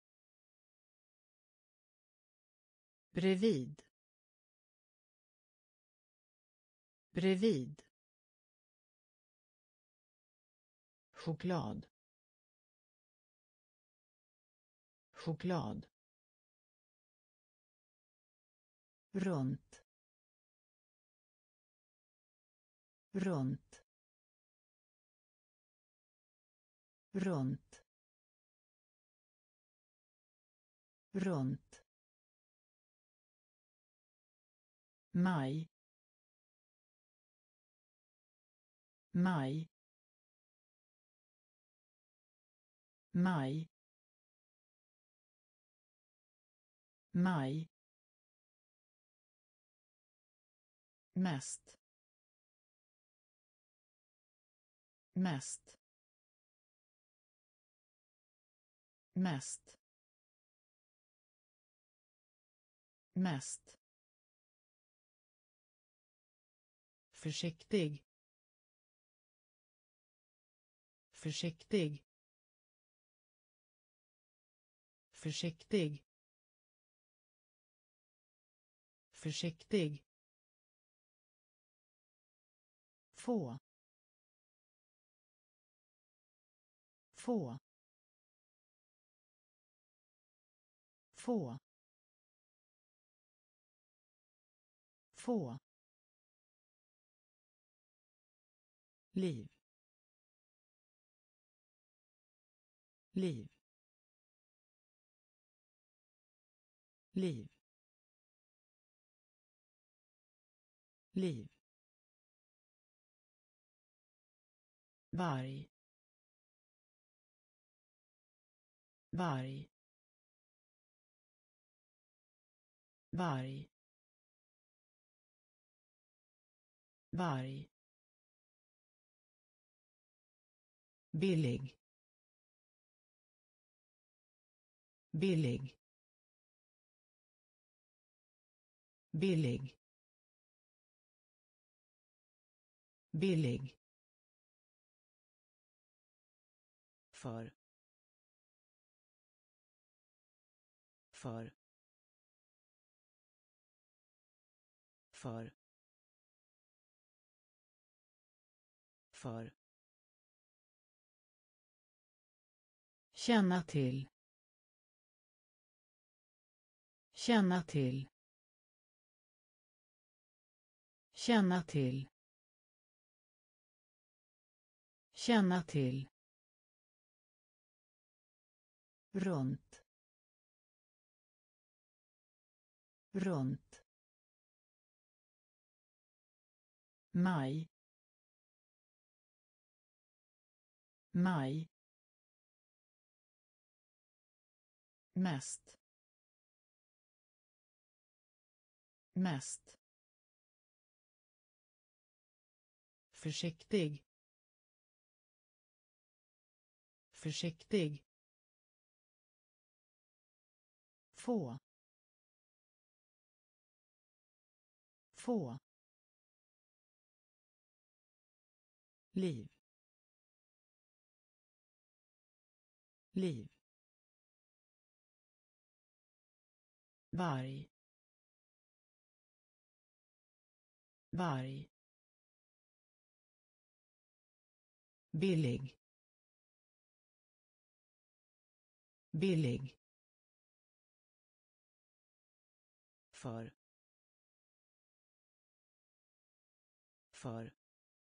bredvid, bredvid, choklad, choklad, runt runt runt runt maj maj maj maj mest mest mest mest försiktig försiktig försiktig försiktig få få få få liv liv liv liv varg varg varg varg billig billig billig billig för för för för känna till känna till känna till känna till runt runt maj maj mest mest försiktig försiktig få få liv liv varg varg billig billig för för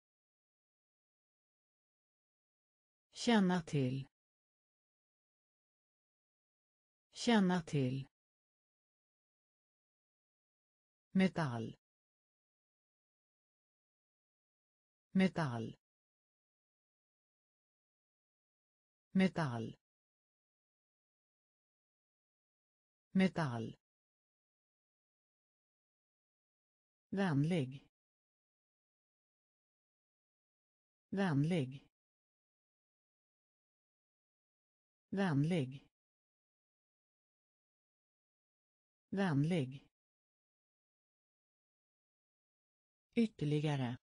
känna till känna till metall metall metall metall vänlig vänlig vänlig vänlig ytterligare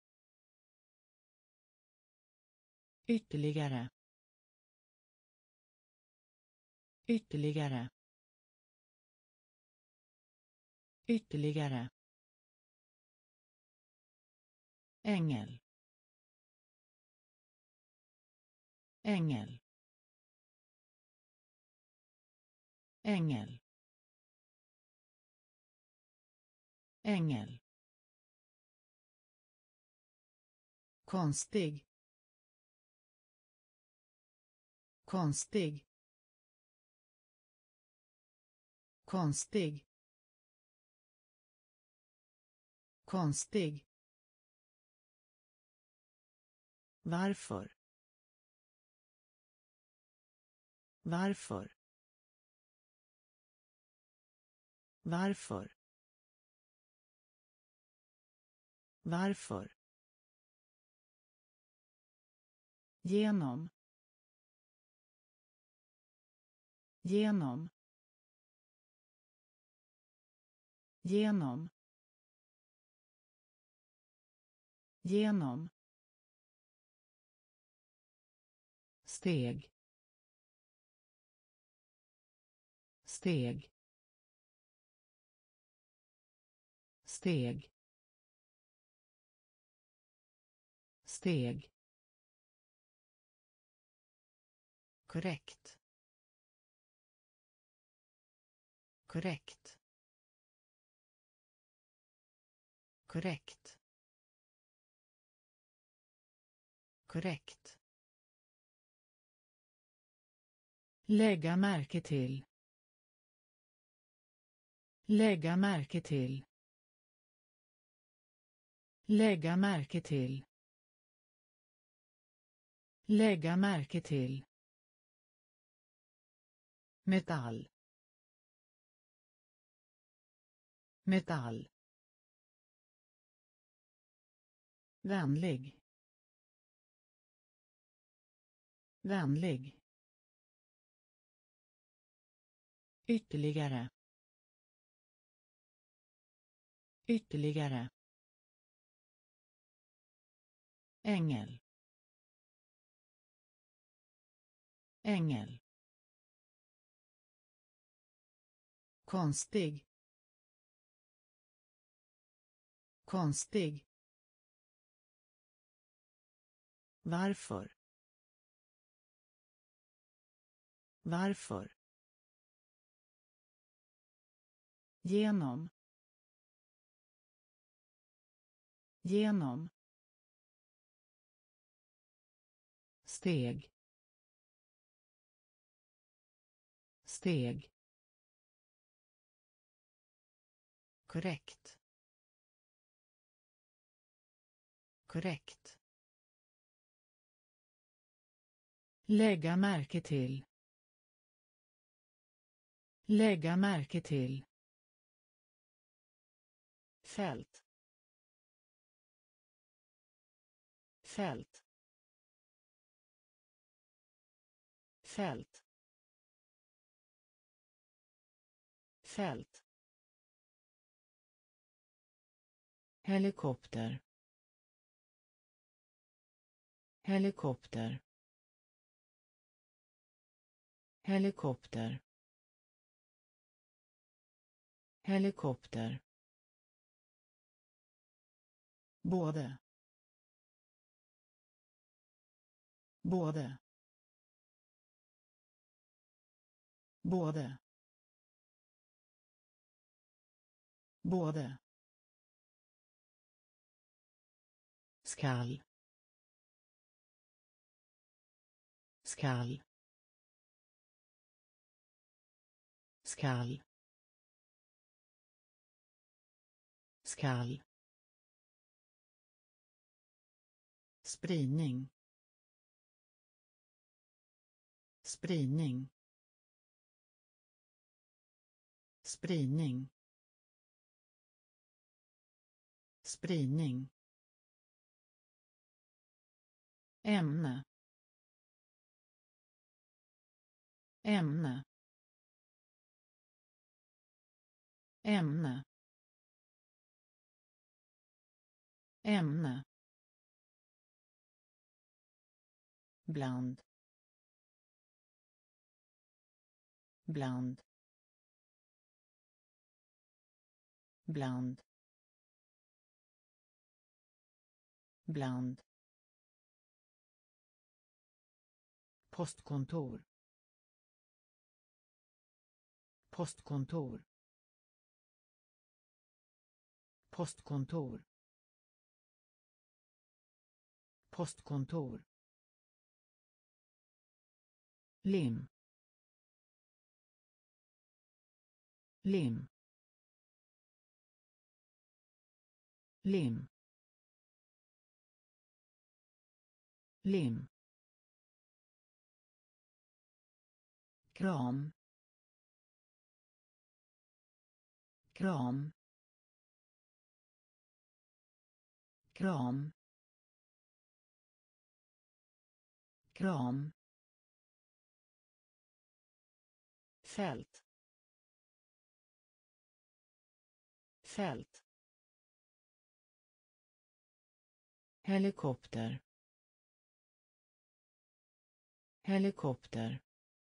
ytterligare ytterligare ytterligare ängel ängel ängel ängel, konstig, konstig, konstig, konstig. Varför? Varför? Varför? Varför? Genom. Genom. Genom. Genom. Steg. Steg. Steg. Steg. Korrekt. Korrekt. Korrekt. Korrekt. Lägga märke till. Lägga märke till. Lägga märke till. Lägga märke till. Metall. Metall. Vänlig. Vänlig. Ytterligare. Ytterligare. Ängel. Ängel. Konstig. Konstig. Varför? Varför? Genom. Genom. Steg. Steg. Korrekt. Korrekt. Lägga märke till. Lägga märke till. Fält. Fält. Fält. Fält. Helikopter. Helikopter. Helikopter. Helikopter. Både. Både. Både. Både. Skall. Skall. Skall. Skall. Spridning. Spridning. Spridning. Spridning. Ämne. Ämne. Ämne. Ämne. Bland. Bland. Bland. Bland. Postkontor. Postkontor. postkontor, postkontor, lim, lim, lim, lim, kram, kram, kram, kram, fält, fält, helikopter, helikopter,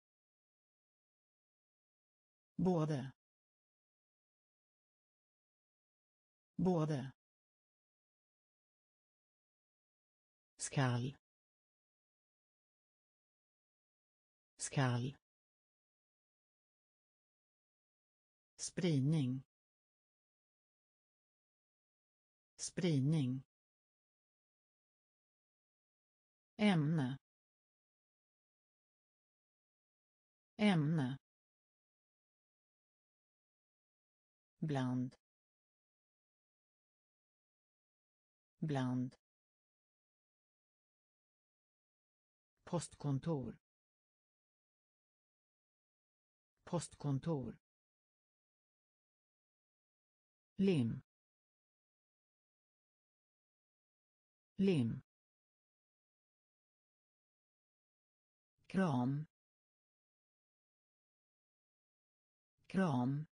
både, både, skall, skall, spridning, spridning, ämne, ämne, bland, bland, postkontor, postkontor, lim, lim, kram, kram,